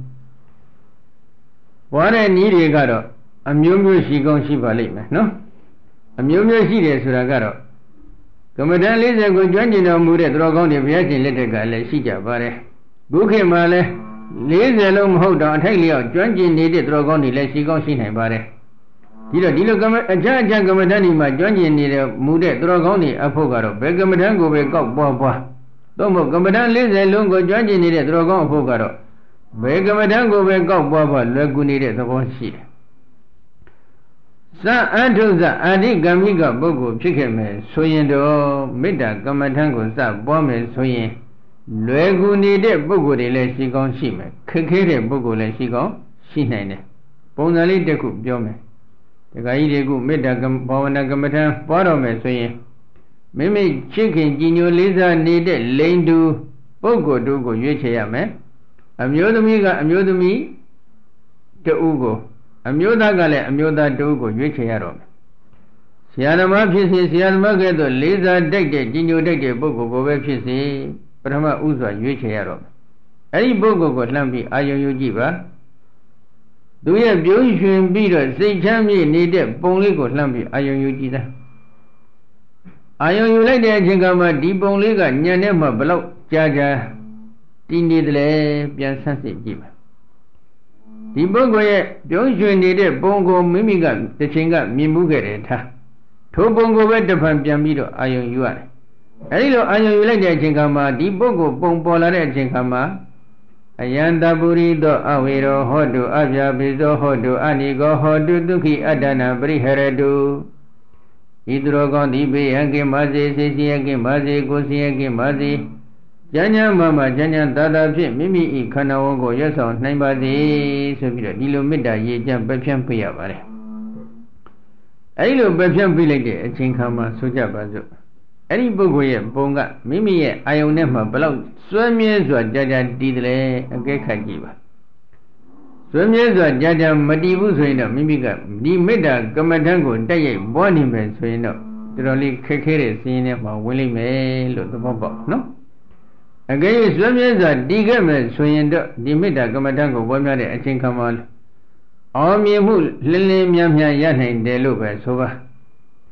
ပွားတဲ့နည်းတွေကတော့အမျိုးမျိုးရှိကောင်းရှိပါလိမ့်မယ်နော်အမျိုးမျိုးရှိတယ်ဆိုတာကတော့ကမ္မထံ၄၀ကိုကျွမ်းကျင်တော်မူတဲ့သူတော်ကောင်းတွေဘုရားရှင်လက်ထက်ကလည်းရှိကြပါတယ်ဘုခေတ်မှာလည်း၄၀လုံးမဟုတ်တော့အထိုက်လျောက်ကျွမ်းကျင်နေတဲ့သူတော်ကောင်းတွေလည်းရှိကောင်းရှိနိုင်ပါတယ်ဒီတော့ဒီလိုကမ္မအခြားအခြားကမ္မထံတွေမှာကျွမ်းကျင်နေတဲ့မူတဲ့သူတော်ကောင်းတွေအဖို့ကတော့ဘယ်ကမ္မထံကိုပဲကောက်ပွားပွားသို့မဟုတ်ကမ္မထံ၄၀လုံးကိုကျွမ်းကျင်နေတဲ့သူတော်ကောင်းအဖို့ကတော့ဘယ်ကမ္မထံကိုပဲကောက်ပွားပွားလွယ်ကူနေတဲ့သဘောရှိတယ်သအထုဇအာဓိကမ္မိကပုဂ္ဂိုလ်ဖြစ်ခဲ့မယ်ဆိုရင်တော့မေတ္တာကမ္မထံကိုစပွားမယ်ဆိုရင်လွယ်ကူနေတဲ့ပုဂ္ဂိုလ်တွေလည်းရှိကောင်းရှိမယ်ခက်ခဲတဲ့ပုဂ္ဂိုလ်လည်းရှိကောင်းရှိနိုင်တယ်ပုံစံလေးတစ်ခုပြောမယ်တခါကြီးတွေကမေတ္တာဘာဝနာကမ္မထံပွားတော်မယ်ဆိုရင်မိမိချစ်ခင်ကြည်ညိုလေးစားနေတဲ့လိန်တူပုဂ္ဂိုလ်တို့ကိုရွေးချယ်ရမယ်အမျိုးသမီးကအမျိုးသမီးတဦးကိုအမျိုးသားကလည်းအမျိုးသားတူကိုရွေးချယ်ရတော့မယ်ဆရာသမားဖြစ်စေဆရာသမားကဲ့သို့လေးစားတိုက်တဲ့ကြီးညိုတိုက်တဲ့ပုဂ္ဂိုလ်ကိုပဲဖြစ်စေပထမဥစွာရွေးချယ်ရတော့မယ်အဲ့ဒီပုဂ္ဂိုလ်ကိုလှမ်းပြီးအာယုံယူကြည့်ပါသူရဲ့ပြုံးရွှင်ပြီးတော့စိတ်ချမ်းမြေ့နေတဲ့ပုံလေးကိုလှမ်းပြီးအာယုံယူကြည့်သားအာယုံယူလိုက်တဲ့အချိန်ကမှဒီပုံလေးကညံထဲမှာဘလောက်ကြာကြာတည်နေတယ်လဲပြန်ဆန်းစစ်ကြည့်ပါဒီပုဂ္ဂိုလ်ရဲ့ပြုံးရွှင်နေတဲ့ပုံကိုမိမိကတစ်ချိန်ကမြင်မှုခဲ့တယ်ထားထိုပုံကိုပဲတစ်ဖန်ပြန်ပြီးတော့အာယုံယူရတယ်အဲဒီလိုအာယုံယူလိုက်တဲ့အချိန်ခါမှာဒီပုဂ္ဂိုလ်ပုံပေါ်လာတဲ့အချိန်ခါမှာအယံတပုရိသောအဝေရောဟောတုအပြာပိသောဟောတုအနိကောဟောတုဒုက္ခိအတ္တနာပရိဟရတုဤသူတော်ကောင်းသည်ဘေးရန်ကင်းပါစေစိတ်ဆင်းရဲကင်းပါစေကိုယ်ဆင်းရဲကင်းပါစေကျမ်းကျမ်းမှမှကျမ်းကျမ်းသာသာဖြင့်မိမိဤခန္ဓာဝန်ကိုရွတ်ဆောင်နိုင်ပါစေဆိုပြီးတော့ဒီလိုမေတ္တာရေးကြံပယ်ဖြန့်ပေးရပါတယ်အဲဒီလိုပယ်ဖြန့်ပေးလိုက်တဲ့အချိန်ခါမှာဆိုကြပါစို့အဲ့ဒီပုဂ္ဂိုလ်ရဲ့ပုံကမိမိရဲ့အာယုန်နဲ့မှဘလောက်စွဲမြဲစွာကြာကြာတည်တယ်လဲအကဲခတ်ကြည့်ပါစွဲမြဲစွာကြာကြာမတည်ဘူးဆိုရင်တော့မိမိကဒီမေတ္တာကမ္မထံကိုတက်ရိုက်ပွားနေမယ်ဆိုရင်တော့တော်တော်လေးခက်ခဲတဲ့စင်းထဲမှာဝင်လိမ့်မယ်လို့သဘောပေါက်နော်အကဲ၍စွဲမြဲစွာတည်ခဲ့မယ်ဆိုရင်တော့ဒီမေတ္တာကမ္မထံကိုပွားများတဲ့အချိန်ခါမှာအောင်မြင်မှုလင်းလင်းမြန်းမြန်းရနိုင်တယ်လို့ပဲဆိုပါ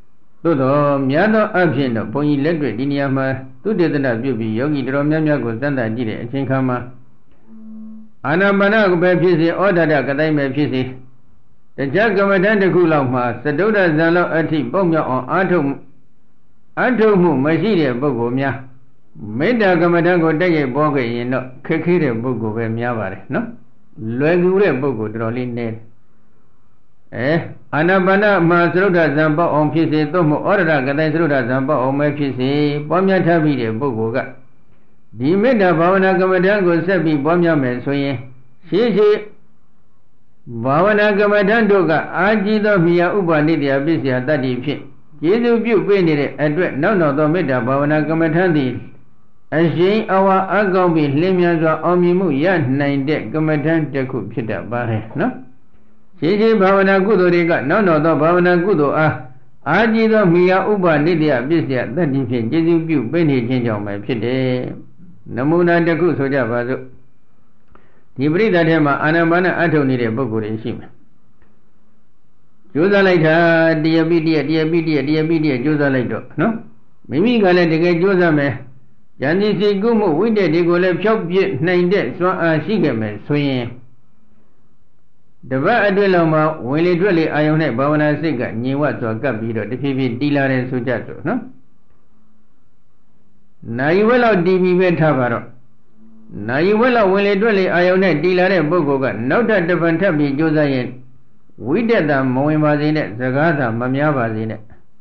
သို့သောများသောအဖြစ်တော့ဘုန်းကြီးလက်တွေ့ဒီနေရာမှာသုတေသနပြုပြီးယောဂီတော်များများကိုစမ်းသပ်ကြည့်တဲ့အချိန်ခါမှာအာနာပါနကိုပဲဖြစ်စေဩဒဒကတိုင်းပဲဖြစ်စေတရားကမ္မဋ္ဌာန်းတစ်ခုလောက်မှာသတုဒ္ဒဇံလောက်အထိပုံမြောက်အောင်အားထုတ်အားထုတ်မှုမရှိတဲ့ပုဂ္ဂိုလ်များမေတ္တာကမ္မဋ္ဌာန်းကိုတက်ရိုက်ပေါ်ခဲ့ရင်တော့ခက်ခဲတဲ့ပုဂ္ဂိုလ်ပဲများပါတယ်နော်လွယ်ကူတဲ့ပုဂ္ဂိုလ်တော်တော်လေးနည်းအဲအာနာပါနမှာသရုဒ္ဓဇံပေါအောင်ဖြစ်စေသို့မဟုတ်ဩရဒကတိုင်းသရုဒ္ဓဇံပေါအောင်ပဲဖြစ်စေပွားများထားပြီးတဲ့ပုဂ္ဂိုလ်ကဒီမေတ္တာဘာဝနာကမ္မဋ္ဌာန်းကိုဆက်ပြီးပွားများမယ်ဆိုရင်ရှေးရှေးဘာဝနာကမ္မဋ္ဌာန်းတို့ကအာကြည်သောမြာဥပနိတ္တယပစ္စယတတ္တိဖြင့်ကျေစုပြုပေးနေတဲ့အတွက်နောက်နောက်သောမေတ္တာဘာဝနာကမ္မဋ္ဌာန်းသည်အရှင်အဝါအကောင်းပြီးလင်းမြန်စွာအောင်မြင်မှုရနိုင်တဲ့ကမ္မဋ္ဌာန်းတစ်ခုဖြစ်တတ်ပါတယ်နော်ရှင်းရှင်းဘာဝနာကုသိုလ်တွေကနောက်နောက်သောဘာဝနာကုသိုလ်အားအာကြည်သောမိယာဥပနိတ္တယပစ္စယတတ္တိဖြင့်ကျေစုပြုပေးနေခြင်းကြောင့်ပဲဖြစ်တယ်နမူနာတစ်ခုဆိုကြပါစို့ဒီပရိသတ်ထဲမှာအာနာပါနအထုတ်နေတဲ့ပုဂ္ဂိုလ်တွေရှိမယ်ကြိုးစားလိုက်တာတရပိတရတရပိတရတရပိတရကြိုးစားလိုက်တော့နော်မိမိကလည်းတကယ်ကြိုးစားမယ်ဉာဏ်စီကုမှုဝိတ္တတွေကိုလည်းဖြောက်ပြစ်နိုင်တဲ့စွမ်းအားရှိခဲ့မယ်ဆိုရင်တပတ်အတွင်းလောက်မှာဝင်လေထွက်လေအာယုန်နဲ့ဘာဝနာစိတ်ကညင်ဝစွာကပ်ပြီးတော့တဖြည်းဖြည်းတီးလာတယ်ဆိုကြစို့နော်နိုင်ဝဲလောက်တီးပြီးပဲထားပါတော့နိုင်ဝဲလောက်ဝင်လေထွက်လေအာယုန်နဲ့တီးလာတဲ့ပုဂ္ဂိုလ်ကနောက်ထပ်တစ်ပန်ထပ်ပြီးကြိုးစားရင်ဝိတ္တတာမဝင်ပါစေနဲ့စကားသာမများပါစေနဲ့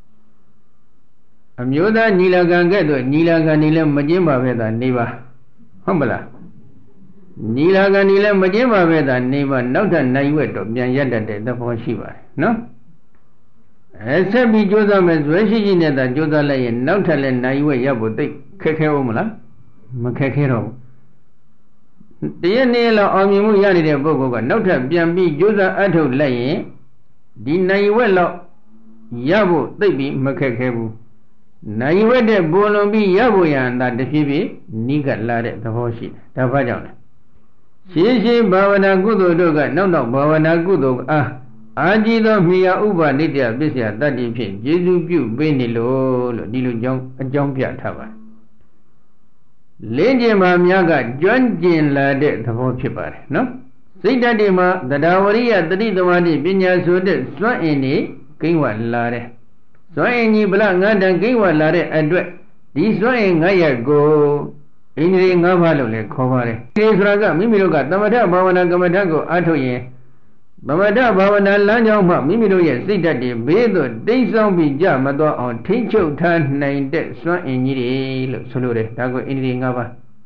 အမျိုးသားညီလာခံကဲ့သို့ညီလာခံနေလဲမကျင်းပါပဲသာနေပါဟုတ်မလားညီလာခံနေလဲမကျင်းပါပဲသာနေပါနောက်ထပ်နိုင်ဝက်တော့ပြန်ရက်တတ်တဲ့သဘောရှိပါတယ်နော်အဲဆက်ပြီးကြိုးစားမယ်ဇွဲရှိရှိနဲ့သာကြိုးစားလိုက်ရင်နောက်ထပ်လဲနိုင်ဝက်ရပ်ဖို့သိခက်ခဲအောင်မလားမခက်ခဲတော့ဘူးတရက်နေ့လောက်အောင်မြင်မှုရနေတဲ့ပုဂ္ဂိုလ်ကနောက်ထပ်ပြန်ပြီးကြိုးစားအထုတ်လိုက်ရင်ဒီနိုင်ဝက်လောက်ရဖို့သိပြီးမခက်ခဲဘူးနိုင်ဝက်တဲ့ဘုံလုံးပြီးရဖို့ရန်သာတဖြည်းဖြည်းနိကလာတဲ့သဘောရှိတယ်ဒါဘာကြောင့်လဲရှင်းရှင်းဘာဝနာကုသိုလ်တို့ကနောက်နောက်ဘာဝနာကုသိုလ်အားအာကြည်သောမြာဥပနိတ္တပစ္စယတတ္တိဖြင့်ကျေစုပြုပေးနေလို့လို့ဒီလိုကြောင်းအကြောင်းပြထားပါတယ်လင်းကျင်မှာများကကျွမ်းကျင်လာတဲ့သဘောဖြစ်ပါတယ်နော်စိတ်ဓာတ်တွေမှာတရားဝရိယတတိသမารိပညာဆိုတဲ့စွမ်းအင်တွေကိန်းဝလာတဲ့စွမ်းအင်ကြီးဗလငါးတန်ကိန်းဝလာတဲ့အတွက်ဒီစွမ်းအင်ငါးရက်ကိုဣန္ဒြေငါးပါးလို့လည်းခေါ်ပါတယ်ဒီဆိုတာကမိမိတို့ကသမထဘာဝနာကမ္မဋ္ဌာန်းကိုအားထုတ်ရင်သမထဘာဝနာလမ်းကြောင်းမှမိမိတို့ရဲ့စိတ်ဓာတ်တွေဘေးသို့တိတ်ဆောင်းပြီးကြမသွားအောင်ထိန်းချုပ်ထားနိုင်တဲ့စွမ်းအင်ကြီးတွေလို့ဆိုလိုတယ်ဒါကိုဣန္ဒြေငါးပါး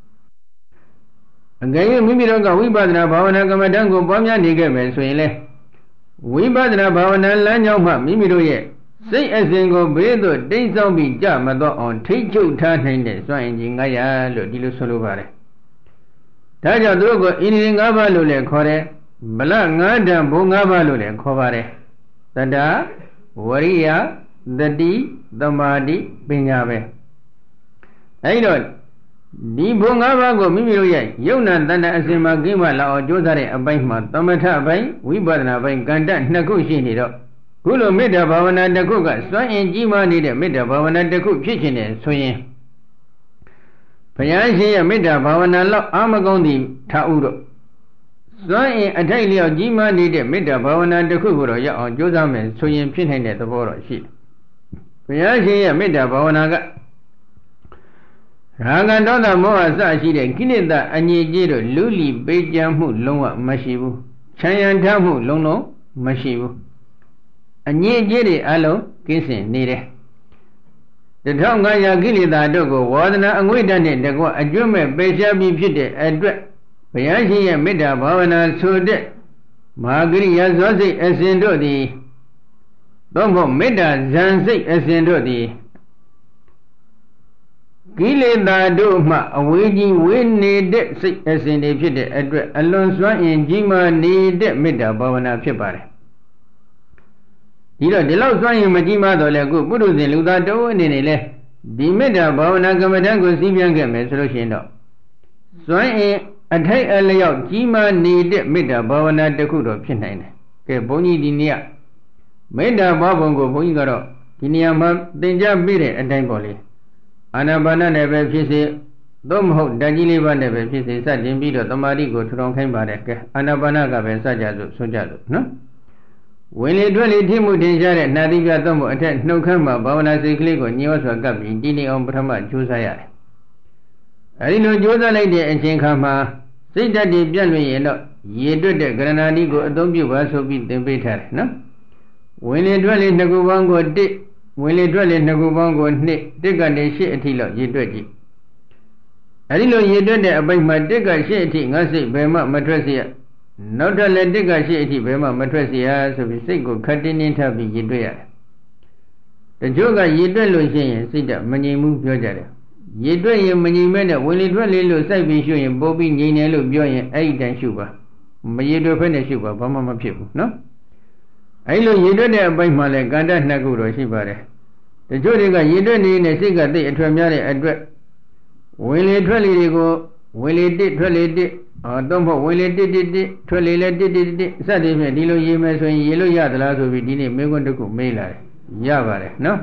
အကယ်၍မိမိတို့ကဝိပဿနာဘာဝနာကမ္မဋ္ဌာန်းကိုပွားများနေခဲ့မယ်ဆိုရင်လေဝိပဿနာဘာဝနာလမ်းကြောင်းမှမိမိတို့ရဲ့စိတ်အစဉ်ကိုဘေးသို့တိတ်ဆောင်းပြီးကြမတော့အောင်ထိတ်ချုပ်ထားနိုင်တဲ့စွမ်းအင်ကြီးငါးရာလို့ဒီလိုဆိုလိုပါတယ်ဒါကြောင့်သူတို့ကဣန္ဒြေငါးပါးလို့လည်းခေါ်တယ်ဗလငါးတန်ဘုံငါးပါးလို့လည်းခေါ်ပါတယ်သတ္တဝရိယသတိသမာဓိပညာပဲအဲဒီတော့ဒီဘုံငါးပါးကိုမိမိတို့ရဲ့ယုံနာတဏ္ဍအစဉ်မှာကိမလာအောင်ကြိုးစားတဲ့အပိုင်းမှာသမထအပိုင်းဝိပဿနာပိုင်းကံတနှစ်ခုရှိနေတော့ခုလိုမေတ္တာဘာဝနာတစ်ခုကစွမ်းအင်ကြီးမားနေတဲ့မေတ္တာဘာဝနာတစ်ခုဖြစ်ခြင်းနဲ့ဆိုရင်ဘုရားရှင်ရဲ့မေတ္တာဘာဝနာလောက်အာမကောင်းသည်ထားဥတော့စွမ်းအင်အထိုက်လျောက်ကြီးမားနေတဲ့မေတ္တာဘာဝနာတစ်ခုကိုတော့ရအောင်ကြိုးစားမယ်ဆိုရင်ဖြစ်နိုင်တဲ့သဘောတော့ရှိတယ်ဘုရားရှင်ရဲ့မေတ္တာဘာဝနာကရာဂဒေါသမောဟအစရှိတဲ့ကိလေသာအငြိကြီးတို့လူလီပေးကြမှုလုံးဝမရှိဘူးချမ်းရံထားမှုလုံးလုံးမရှိဘူးအငြိကြီးတွေအလုံးကင်းစင်နေတယ်တထောင်ငါးရာကိလေသာတို့ကိုဝါဒနာအငွေ့တတ်တဲ့တကွအကျွတ်မဲ့ပယ်ရှားပြီးဖြစ်တဲ့အတွက်ဘုရားရှင်ရဲ့မေတ္တာဘာဝနာဆိုတဲ့မဟာကရိယာဇောစိတ်အစဉ်တို့သည်သို့မဟုတ်မေတ္တာဇံစိတ်အစဉ်တို့သည်ကိလေသာတို့မှအဝေးကြီးဝေးနေတဲ့စိတ်အစဉ်တွေဖြစ်တဲ့အတွက်အလွန်စွမ်းအင်ကြီးမားနေတဲ့မေတ္တာဘာဝနာဖြစ်ပါတယ်ဒီတော့ဒီလောက်စွမ်းရင်မကြီးမားတော့လေအခုပုရုဇဉ်လူသားတော်အနေနဲ့လဲဒီမေတ္တာဘာဝနာကမ္မဋ္ဌာန်းကိုစီးပြန်ခဲ့မယ်ဆိုလို့ရှိရင်တော့စွမ်းရင်အထိုက်အလျောက်ကြီးမားနေတဲ့မေတ္တာဘာဝနာတစ်ခုတော့ဖြစ်နိုင်တယ်ကဲဘုန်းကြီးဒီနေ့ကမေတ္တာဘာဘုံကိုဘုန်းကြီးကတော့ဒီနေရာမှာသင်ကြားပြတဲ့အတိုင်းပေါ့လေအာနာပါနနဲ့ပဲဖြစ်စေသို့မဟုတ်ဓာတ်ကြီးလေးပါးနဲ့ပဲဖြစ်စေစတင်ပြီးတော့တမာတိကိုထူထောင်ခိုင်းပါတယ်ကဲအာနာပါနကပဲစကြစို့ဆိုကြစို့နော်ဝင်လေထွက်လေထိမှုထင်ရှားတဲ့နှာတိပြတ်တော့မို့အထက်နှုတ်ခမ်းမှာဘာဝနာစိတ်ကလေးကိုညှို့စွာကပ်ပြီးတည်နေအောင်ပထမကြိုးစားရတယ်အဲဒီလိုကြိုးစားလိုက်တဲ့အချိန်ခါမှာစိတ်ဓာတ်တွေပြတ်လွင်ရင်တော့ရေတွက်တဲ့ကရဏာတိကိုအသုံးပြုပါဆိုပြီးသင်ပေးထားတယ်နော်ဝင်လေထွက်လေနှစ်ခုပေါင်းကိုတစ်ဝင်လေထွက်လေနှစ်ခုပေါင်းကိုနှစ်တစ်ကနေရှစ်အထိလောက်ရေတွက်ကြည့်အဲဒီလိုရေတွက်တဲ့အပိုင်းမှာတစ်ကရှစ်အထိငါစိတ်ဘယ်မှမထွက်เสียနောက်ထပ်လည်းတစ်ကရှစ်အထိဘယ်မှမထွက်เสียဆိုပြီးစိတ်ကိုခတ်တင်းတင်းထပ်ပြီးရေတွက်ရတယ်တချို့ကရေတွက်လို့ရှိရင်စိတ်ကမငြိမ်ဘူးပြောကြတယ်ရေတွက်ရင်မငြိမ်မဲနဲ့ဝင်လေထွက်လေလို့စိုက်ပြီးရှုရင်ပိုးပြီးငြိမ်တယ်လို့ပြောရင်အဲ့ဒီတန်ရှုပါမရေတွက်ဖက်နဲ့ရှုပါဘာမှမဖြစ်ဘူးနော်အဲ့လိုရေတွက်တဲ့အပိုင်းမှာလည်းကန္တနှစ်ခုတော့ရှိပါတယ်တချို့တွေကရေတွက်နေတဲ့စိတ်ကသိအထွတ်များတဲ့အတွက်ဝင်လေထွက်လေတွေကိုဝင်လေတစ်ထွက်လေတစ်အော်တော့မဟုတ်ဝင်လေတစ်တစ်တစ်ထွက်လေလည်းတစ်တစ်တစ်စသည်ဖြင့်ဒီလိုရေမယ်ဆိုရင်ရေလို့ရသလားဆိုပြီးဒီနေ့မင်းကွန်းတစ်ခုမေးလာတယ်ရပါတယ်နော်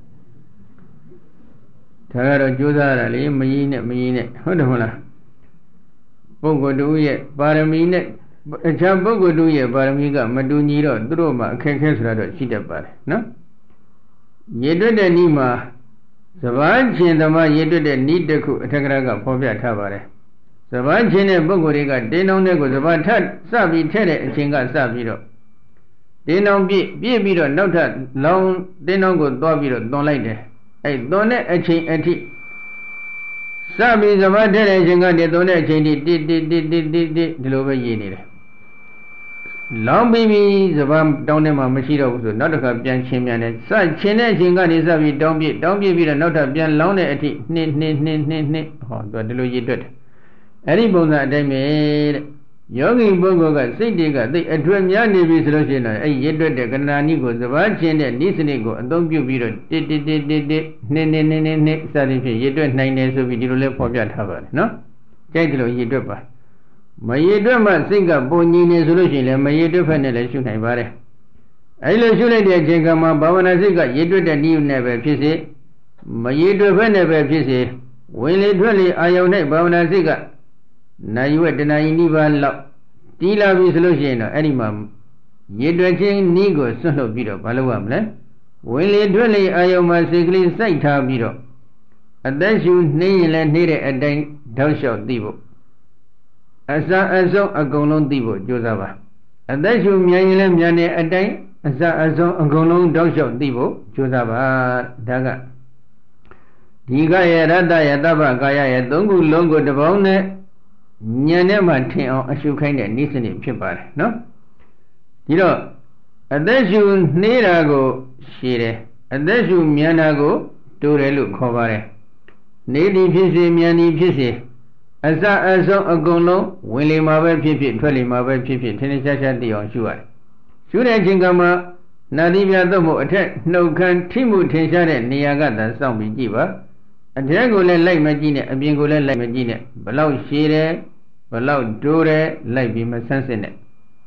ဒါကတော့ကြိုးစားရတာလေမကြီးနဲ့မကြီးနဲ့ဟုတ်တယ်မဟုတ်လားပုဂ္ဂိုလ်တူရဲ့ပါရမီနဲ့အခြားပုဂ္ဂိုလ်တူရဲ့ပါရမီကမတူညီတော့သူတို့မှအခက်အခဲဆိုတာတော့ရှိတတ်ပါတယ်နော်ရေတွက်တဲ့ဤမှာစဘာချင်းသမားရေတွက်တဲ့ဤတစ်ခုအထက်ကရာကဖော်ပြထားပါတယ်စဘာချင်းတဲ့ပုဂ္ဂိုလ်တွေကတင်းနှောင်းတဲ့ကိုစဘာထပ်စပြီးထဲတဲ့အချိန်ကစပြီးတော့တင်းနှောင်းပြည့်ပြည့်ပြီးတော့နောက်ထပ်လောင်းတင်းနှောင်းကိုသွားပြီးတော့သွန်လိုက်တယ်အဲ့သွန်တဲ့အချိန်အထိစပြီးစဘာထဲတဲ့အချိန်ကတည်းသွန်တဲ့အချိန်ထိတိတိတိတိတိတိဒီလိုပဲရည်နေတယ်လောင်းပြီးပြီးစဘာတောင်းထဲမှာမရှိတော့ဘူးဆိုနောက်တစ်ခါပြန်ချင်းပြန်တယ်စချင်းတဲ့အချိန်ကနေစပြီးတောင်းပြတောင်းပြပြီးတော့နောက်ထပ်ပြန်လောင်းတဲ့အထိနှစ်နှစ်နှစ်နှစ်နှစ်ဟောသူကဒီလိုရည်တွက်တယ်အဲ့ဒီပုံစံအတိုင်းပဲတဲ့ယောဂီပုဂ္ဂိုလ်ကစိတ်တွေကသိအထွတ်များနေပြီဆိုလို့ရှိရင်တော့အဲ့ရည်တွက်တဲ့ကဏ္ဍာနိကိုစဘာချင်းတဲ့ဤစနစ်ကိုအသုံးပြုပြီးတော့တိတိတိတိတိနှစ်နှစ်နှစ်နှစ်နှစ်စသည်ဖြင့်ရည်တွက်နိုင်တယ်ဆိုပြီးဒီလိုလဲဖော်ပြထားပါတယ်နော်ကြိုက်တယ်လို့ရည်တွက်ပါမရည်တွက်မှစိတ်ကပုံညီနေဆိုလို့ရှိရင်လည်းမရည်တွက်ဖက်နဲ့လည်းရှုနိုင်ပါတယ်အဲ့လိုရှုလိုက်တဲ့အချိန်ကမှဘာဝနာစိတ်ကရည်တွက်တဲ့နည်းနဲ့ပဲဖြစ်စေမရည်တွက်ဖက်နဲ့ပဲဖြစ်စေဝင်လေထွက်လေအာယုန်နဲ့ဘာဝနာစိတ်ကနိုင်ဝက်တဏှာယီနိဗ္ဗာန်လောက်တီးလာပြီဆိုလို့ရှိရင်တော့အဲ့ဒီမှာရည်တွက်ခြင်းနည်းကိုဆွတ်လွတ်ပြီးတော့မလုပ်ရမလဲဝင်လေထွက်လေအာယုန်မှာစိတ်ကလေးစိုက်ထားပြီးတော့အသက်ရှူနှင်းရင်လည်းနှေးတဲ့အတိုင်းတောက်လျှောက်သိဖို့အစအဆုံးအကုန်လုံးသိဖို့ကြိုးစားပါအသက်ရှူမြန်ရင်လည်းမြန်တဲ့အတိုင်းအစအဆုံးအကုန်လုံးတောက်လျှောက်သိဖို့ကြိုးစားပါဒါကဒီကရဲ့ရတ္တရဲ့တပ္ပကာယရဲ့သုံးခုလုံးကိုတပေါင်းနဲ့ဉာဏ်နဲ့မှထင်အောင်အရှုခိုင်းတဲ့နိစ္စနစ်ဖြစ်ပါတယ်နော်ဒီတော့အသက်ရှူနှေးတာကိုရှည်တယ်အသက်ရှူမြန်တာကိုတိုးတယ်လို့ခေါ်ပါတယ်နေသည်ဖြစ်စေမြန်သည်ဖြစ်စေအစအဆုံးအကုန်လုံးဝင်လေမှာပဲဖြစ်ဖြစ်ထွက်လေမှာပဲဖြစ်ဖြစ်ထင်ထင်ရှားရှားသိအောင်ရှုရတယ်ရှုတဲ့အချိန်ကမှနာတိပြတ်မှုအထက်နှုတ်ခမ်းထိမှုထင်ရှားတဲ့နေရာကသာစောင့်ပြီးကြည့်ပါအထက်ကိုလည်းလိုက်မကြည့်နဲ့အပြင်ကိုလည်းလိုက်မကြည့်နဲ့ဘလောက်ရှည်တယ်ဘလောက်တိုးတယ်လိုက်ပြီးမဆန်းစစ်နဲ့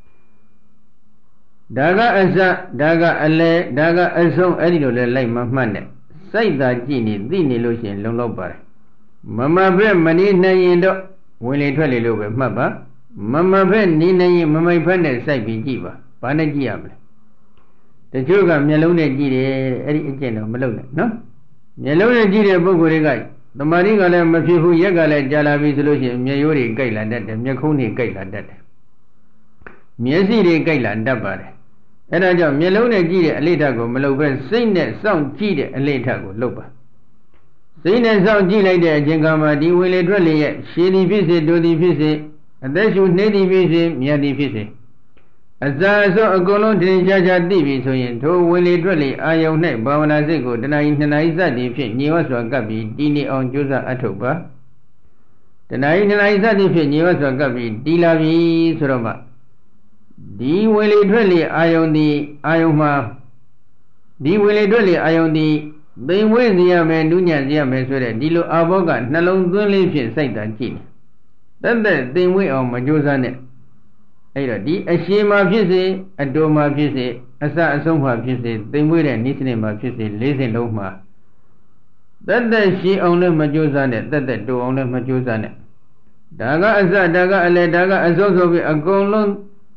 ဒါကအစဒါကအလဲဒါကအဆုံးအဲ့ဒီလိုလဲလိုက်မမှတ်နဲ့စိုက်သာကြည့်နေသိနေလို့ရှိရင်လုံလောက်ပါတယ်မမဖက်မနေနိုင်ရင်တော့ဝင်လေထွက်လေလို့ပဲမှတ်ပါမမဖက်နေနိုင်ရင်မမိုက်ဖက်နဲ့စိုက်ပြီးကြည့်ပါဘာနဲ့ကြည့်ရမလဲတချို့ကမျက်လုံးနဲ့ကြည့်တယ်အဲ့ဒီအကျင့်တော့မလုပ်နဲ့နော်မျက်လုံးနဲ့ကြည့်တဲ့ပုဂ္ဂိုလ်တွေကသမာဓိကလည်းမဖြစ်ဘူးရက်ကလည်းကြာလာပြီဆိုလို့ရှိရင်မျက်ရိုးတွေကြိုက်လာတတ်တယ်မျက်ခုံးတွေကြိုက်လာတတ်တယ်မျက်စိတွေကြိုက်လာတတ်ပါတယ်အဲဒါကြောင့်မျက်လုံးနဲ့ကြည့်တဲ့အလေ့ထကိုမလုပ်ဘဲစိတ်နဲ့စောင့်ကြည့်တဲ့အလေ့ထကိုလုပ်ပါစိတ်နဲ့စောင့်ကြည့်လိုက်တဲ့အချိန်ကမှဒီဝင်လေထွက်လေရဲ့ရှည်သည်ဖြစ်စေတိုသည်ဖြစ်စေအသက်ရှူနှေးသည်ဖြစ်စေမြန်သည်ဖြစ်စေအစာအစွန်းအကုန်လုံးတင်ရှားရှားသိပြီဆိုရင်ထိုဝင်လေထွက်လေအာယုန်၌ဘာဝနာစိတ်ကိုတဏှာကြီးနှစ်နာရီစသည်ဖြင့်ညီဝတ်စွာကပ်ပြီးတည်နေအောင်ကြိုးစားအထောက်ပါတဏှာကြီးနှစ်နာရီစသည်ဖြင့်ညီဝတ်စွာကပ်ပြီးတည်လာပြီဆိုတော့မှဒီဝင်လေထွက်လေအာယုန်ဒီအာယုန်မှာဒီဝင်လေထွက်လေအာယုန်ဒီသိမ်ဝဲစီရမယ်နုညံ့စီရမယ်ဆိုတဲ့ဒီလိုအာဘောကနှလုံးသွင်းလေးဖြင့်စိုက်တာကြည့်တယ်တက်တက်သိမ်ဝဲအောင်မကြိုးစားနဲ့အဲ့တော့ဒီအရှိမှာဖြစ်စေအတူမှာဖြစ်စေအစအဆုံးမှာဖြစ်စေသိမ်မွေးတဲ့နိစ္စနေမှာဖြစ်စေလေးစင်လုံးမှာတတ်သက်ရှိအောင်လည်းမကြိုးစားနဲ့တတ်သက်တူအောင်လည်းမကြိုးစားနဲ့ဒါကအစဒါကအလယ်ဒါကအဆုံးဆိုပြီးအကုန်လုံး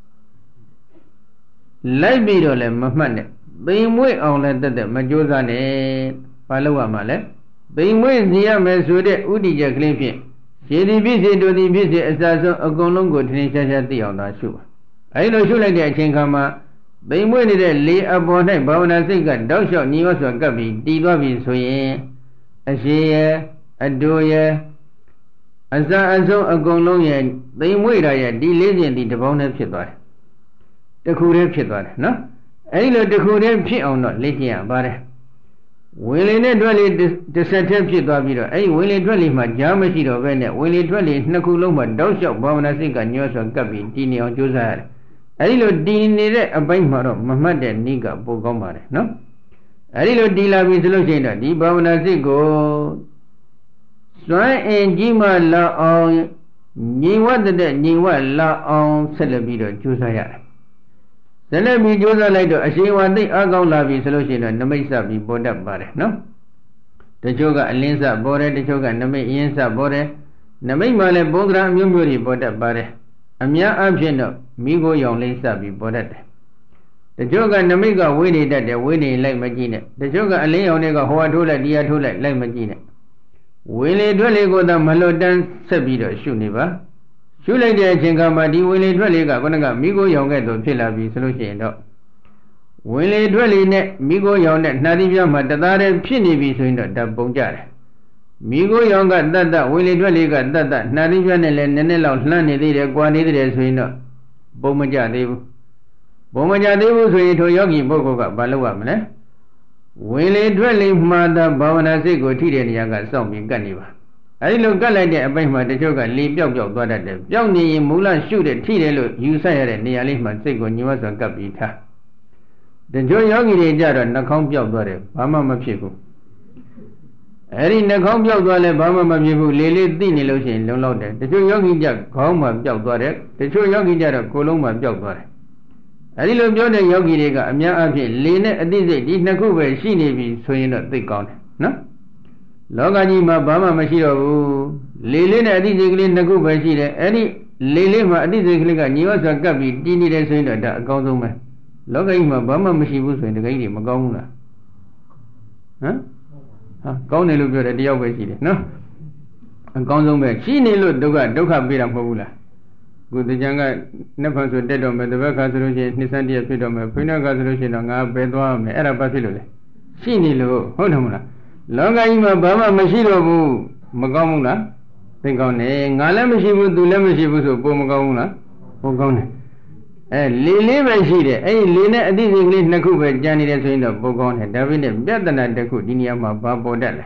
လိုက်ပြီးတော့လည်းမမှတ်နဲ့သိမ်မွေးအောင်လည်းတတ်သက်မကြိုးစားနဲ့ဘာလို့ရမှာလဲသိမ်မွေးစီရမယ်ဆိုတဲ့ဥဒိချက်ကလေးဖြင့်ခြေဒီဖြစ်စေတူဒီဖြစ်စေအစဆုံးအကုန်လုံးကိုထင်ရှားရှားသိအောင်သာရှုပါအဲဒီလိုရှုလိုက်တဲ့အချိန်ခါမှာသိမ်မွေးနေတဲ့လေအပေါ်၌ဘာဝနာစိတ်ကတောက်လျှောက်ညီဝစွာကပ်ပြီးတည်သွားပြီဆိုရင်အရှိရအတူရအစအဆုံးအကုန်လုံးရဲ့သိမ်မွေးတာရဲ့ဒီလေးစဉ်ဒီတပေါင်းနဲ့ဖြစ်သွားတယ်တခုတည်းဖြစ်သွားတယ်နော်အဲဒီလိုတခုတည်းဖြစ်အောင်တော့လေ့ကျင့်ရပါတယ်ဝင်လေနဲ့ထွက်လေတစ်ဆက်တည်းဖြစ်သွားပြီးတော့အဲဒီဝင်လေထွက်လေမှာကြားမရှိတော့ဘဲနဲ့ဝင်လေထွက်လေနှစ်ခုလုံးမှာတောက်လျှောက်ဘာဝနာစိတ်ကညှောစွာကပ်ပြီးတည်နေအောင်ကြိုးစားရတယ်အဲဒီလိုတည်နေတဲ့အပိုင်းမှာတော့မမှတ်တဲ့နိကပိုကောင်းပါတယ်နော်အဲဒီလိုတည်လာပြီဆိုလို့ရှိရင်တော့ဒီဘာဝနာစိတ်ကိုစွမ်းအင်ကြီးမှလာအောင်ညီဝတ်တဲ့ညီဝတ်လာအောင်ဆက်လက်ပြီးတော့ကြိုးစားရတယ်ဆက်လက်ပြီးကြိုးစားလိုက်တော့အရှိန်ဝါသိအကောင်းလာပြီဆိုလို့ရှိရင်တော့နမိတ်စပြီးပေါ်တတ်ပါတယ်နော်တချို့ကအလင်းစပေါ်တယ်တချို့ကနမိတ်အင်းစပေါ်တယ်နမိတ်မှလည်းပုံသဏ္ဍာန်အမျိုးမျိုးတွေပေါ်တတ်ပါတယ်အများအားဖြင့်တော့မိကိုရောင်လေးစပြီးပေါ်တတ်တယ်တချို့ကနမိတ်ကဝိနေတတ်တယ်ဝိနေလိုက်မကြည့်နဲ့တချို့ကအလင်းရောင်တွေကဟိုဟာထိုးလိုက်ဒီဟာထိုးလိုက်လိုက်မကြည့်နဲ့ဝိလေထွက်လေကိုသာမလွတ်တမ်းဆက်ပြီးတော့ရှုနေပါရှုလိုက်တဲ့အချိန်ကမှဒီဝိလေထွက်လေကခုနကမိကိုရောင်ကဲ့သို့ဖြစ်လာပြီဆိုလို့ရှိရင်တော့ဝိလေထွက်လေနဲ့မိကိုရောင်နဲ့နှာသီးပြားမှာတသားတည်းဖြစ်နေပြီဆိုရင်တော့ဓာတ်ပုံကြတယ်မိကိုရောင်ကတတ်တဝိလေထွက်လေကတတ်တနှာသီးပြားနဲ့လည်းနည်းနည်းလောက်လှမ်းနေသေးတယ်၊ကွာနေသေးတယ်ဆိုရင်တော့ပုံမကြသေးဘူးပုံမကြသေးဘူးဆိုရင်ထိုယောဂီပုဂ္ဂိုလ်ကဘာလုပ်ရမလဲဝိလေထွက်လေမှာသာဘာဝနာစိတ်ကိုထိတဲ့နေရာကစောင့်ပြီးကတ်နေပါအဲဒီလိုကတ်လိုက်တဲ့အပိုင်းမှာတချို့ကလေပြောက်ပြောက်သွားတတ်တယ်ပျောက်နေရင်မူလရှုတဲ့ထိတယ်လို့ယူဆရတဲ့နေရာလေးမှာစိတ်ကိုညှို့စွာကပ်ပြီးထားတချို့ယောဂီတွေကြတော့နှာခေါင်းပြောက်သွားတယ်ဘာမှမဖြစ်ဘူးအဲဒီနှာခေါင်းပြောက်သွားလဲဘာမှမဖြစ်ဘူးလေလေးသိနေလို့ရှိရင်လုံလောက်တယ်တချို့ယောဂီကြခေါင်းမှာပြောက်သွားတယ်တချို့ယောဂီကြတော့ကိုယ်လုံးမှာပြောက်သွားတယ်အဲဒီလိုပြောတဲ့ယောဂီတွေကအများအားဖြင့်လေနဲ့အသိစိတ်ဒီနှစ်ခုပဲရှိနေပြီဆိုရင်တော့သိကောင်းတယ်နော်လောကကြီးမှာဘာမှမရှိတော့ဘူးလေလေးနဲ့အသိစိတ်ကလေးနှစ်ခုပဲရှိတယ်အဲ့ဒီလေလေးမှာအသိစိတ်ကလေးကညီဝတ်စွာကပ်ပြီးတည်နေတယ်ဆိုရင်တော့ဒါအကောင်းဆုံးပဲလောကကြီးမှာဘာမှမရှိဘူးဆိုရင်တကယ်ကြီးမကောင်းဘူးလားဟမ်ဟာကောင်းတယ်လို့ပြောတယ်တယောက်ပဲရှိတယ်နော်အကောင်းဆုံးပဲရှိနေလို့ဒုက္ခဒုက္ခပေးတာမဟုတ်ဘူးလားခုတကြံကနှစ်ဖန်ဆိုတက်တော့မယ်တပတ်ခါဆိုလို့ရှိရင်နှစ်ဆန်းတည်းဖြစ်တော့မယ်ဖိနှကဆိုလို့ရှိရင်တော့ငါပဲသွားမယ်အဲ့ဒါဘာဖြစ်လို့လဲရှိနေလို့ဟုတ်တယ်မလားလောကကြီးမှာဘာမှမရှိတော့ဘူးမကောင်းဘူးလားသိကောင်းတယ်ငါလည်းမရှိဘူးသူလည်းမရှိဘူးဆိုပုံမကောင်းဘူးလားပုံကောင်းတယ်အဲလေလေးပဲရှိတယ်အဲ့ဒီလေနဲ့အသိစိတ်ကလေးနှစ်ခုပဲကြံနေတယ်ဆိုရင်တော့ပုံကောင်းတယ်ဒါပေမဲ့ပြဿနာတစ်ခုဒီနေရာမှာဘာပေါ်တတ်လဲ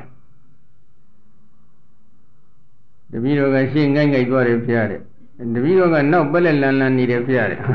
တပည့်တော်ကရှင်းငိုက်ငိုက်သွားတယ်ဖျားတယ်တပည့်တော်ကနောက်ပက်လက်လန်လန်နေတယ်ဖျားတယ်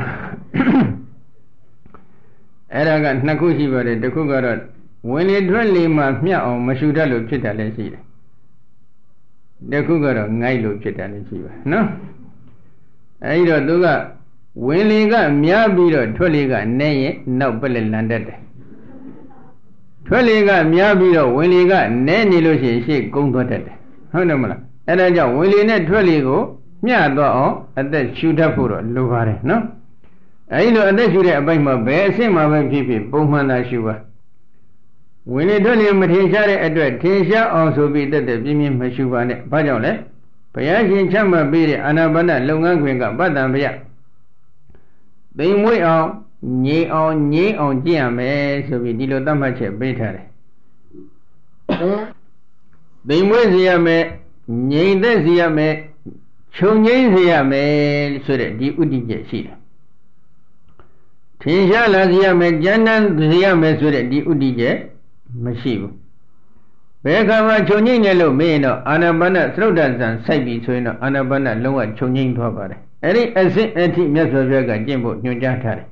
အဲ့ဒါကနှစ်ခုရှိပါတယ်တစ်ခုကတော့ဝင်လေထွက်လေမှာမျှအောင်မရှူတတ်လို့ဖြစ်တာလည်းရှိတယ်တစ်ခုကတော့ငိုက်လို့ဖြစ်တာလည်းရှိပါနော်အဲဒီတော့သူကဝင်လေကများပြီးတော့ထွက်လေကနည်းရင်နောက်ပက်လက်လန်တတ်တယ်ထွက်လေကများပြီးတော့ဝင်လေကနည်းနေလို့ရှိရင်ရှေ့ကုန်းသွားတတ်တယ်ဟုတ်တယ်မလားအဲဒါကြောင့်ဝင်လေနဲ့ထွက်လေကိုမျှသွားအောင်အသက်ရှူတတ်ဖို့တော့လိုပါတယ်နော်အဲဒီလိုအသက်ရှူတဲ့အပိုင်းမှာဘယ်အဆင့်မှာပဲဖြစ်ဖြစ်ပုံမှန်သာရှူပါဝင်လေထွက်လေမထင်ရှားတဲ့အတွက်ထင်ရှားအောင်ဆိုပြီးတက်တဲ့ပြင်းပြင်းမရှူပါနဲ့ဘာကြောင့်လဲဘုရားရှင်ချမှတ်ပေးတဲ့အာနာပါနလုပ်ငန်းခွင်ကပတ္တံဘုရားသိမ်မွေ့အောင်ငြိမ်အောင်ငြိမ်အောင်ကြည့်ရမယ်ဆိုပြီးဒီလိုသတ်မှတ်ချက်ပေးထားတယ်သိမ်မွေ့စေရမယ်ငြိမ်သက်စေရမယ်ခြုံငိမ့်စေရမယ်ဆိုတဲ့ဒီဥဒိချက်ရှိတယ်ထင်ရှားလာစေရမယ်ဉာဏ်နဲ့စေရမယ်ဆိုတဲ့ဒီဥဒိချက်မရှိဘူးဘယ်ခါမှခြုံငိမ့်တယ်လို့မင်းတော့အာနာပါနသရုတ်တဇံစိုက်ပြီးဆိုရင်တော့အာနာပါနလုံးဝခြုံငိမ့်သွားပါတယ်အဲ့ဒီအစစ်အထိမြတ်စွာဘုရားကကျင့်ဖို့ညွှန်ကြားထားတယ်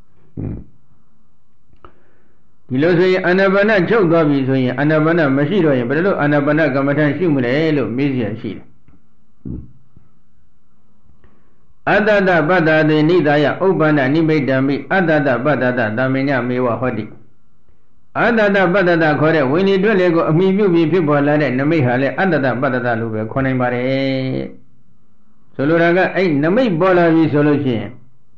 ဒီလိုဆိုရင်အာနာပါနချုပ်သွားပြီဆိုရင်အာနာပါနမရှိတော့ရင်ဘယ်လိုအာနာပါနကမ္မထရှုမလဲလို့မေးเสียရှိတယ် Adada Bada de Nidaya Obana Nimedami Adada Bada Damina Mewa Hodi Adada Bada Kore when you do lego me you be people like Namihale Adada Bada Lube Konimare Soluraga ain't Nami Bola solution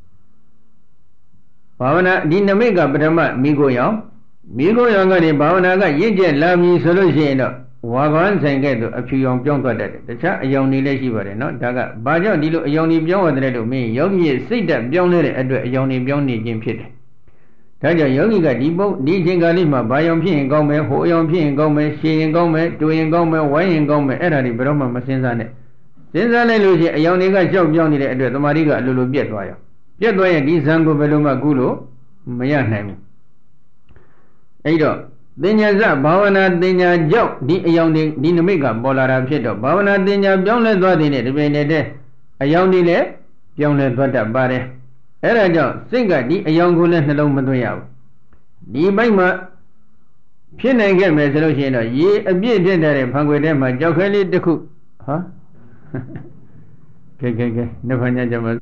Pavana Dinamega Brahma Migo Yam Migo Yangani Pavanaga Yije Lami solution Wagon Sangato a few young young got the chat a young Nileshi, not Daga, Baja Dilo, a young young to me, young sit that young at a young young Jim Pit. Taja young got Debo, D. Galima, Bayam Pin Gome, Hoyam Pin Gome, She and Gome, doing Gome, Wayne Gome, Eddy Broma Masinzane. Since I lose a young nigga joke young at the Mariga Lulu Pietwaya. Pietwaya, Dizango Beluma Gulo, Mayan name. Eido. Dinya Bhavana Dinya Joe, the young Dinamiga, Bolara Pieto, Bhavana Dinya, Bionle Dwadine, the Benede, a young Dile, Bionle Dwada Bare. Era Joe, Singer, the young Gulen, the Lomatuya. The Baima Pienanga resolution, ye a beer dinner, Pangwedema, Jokali the cook. Huh? Okay, okay, never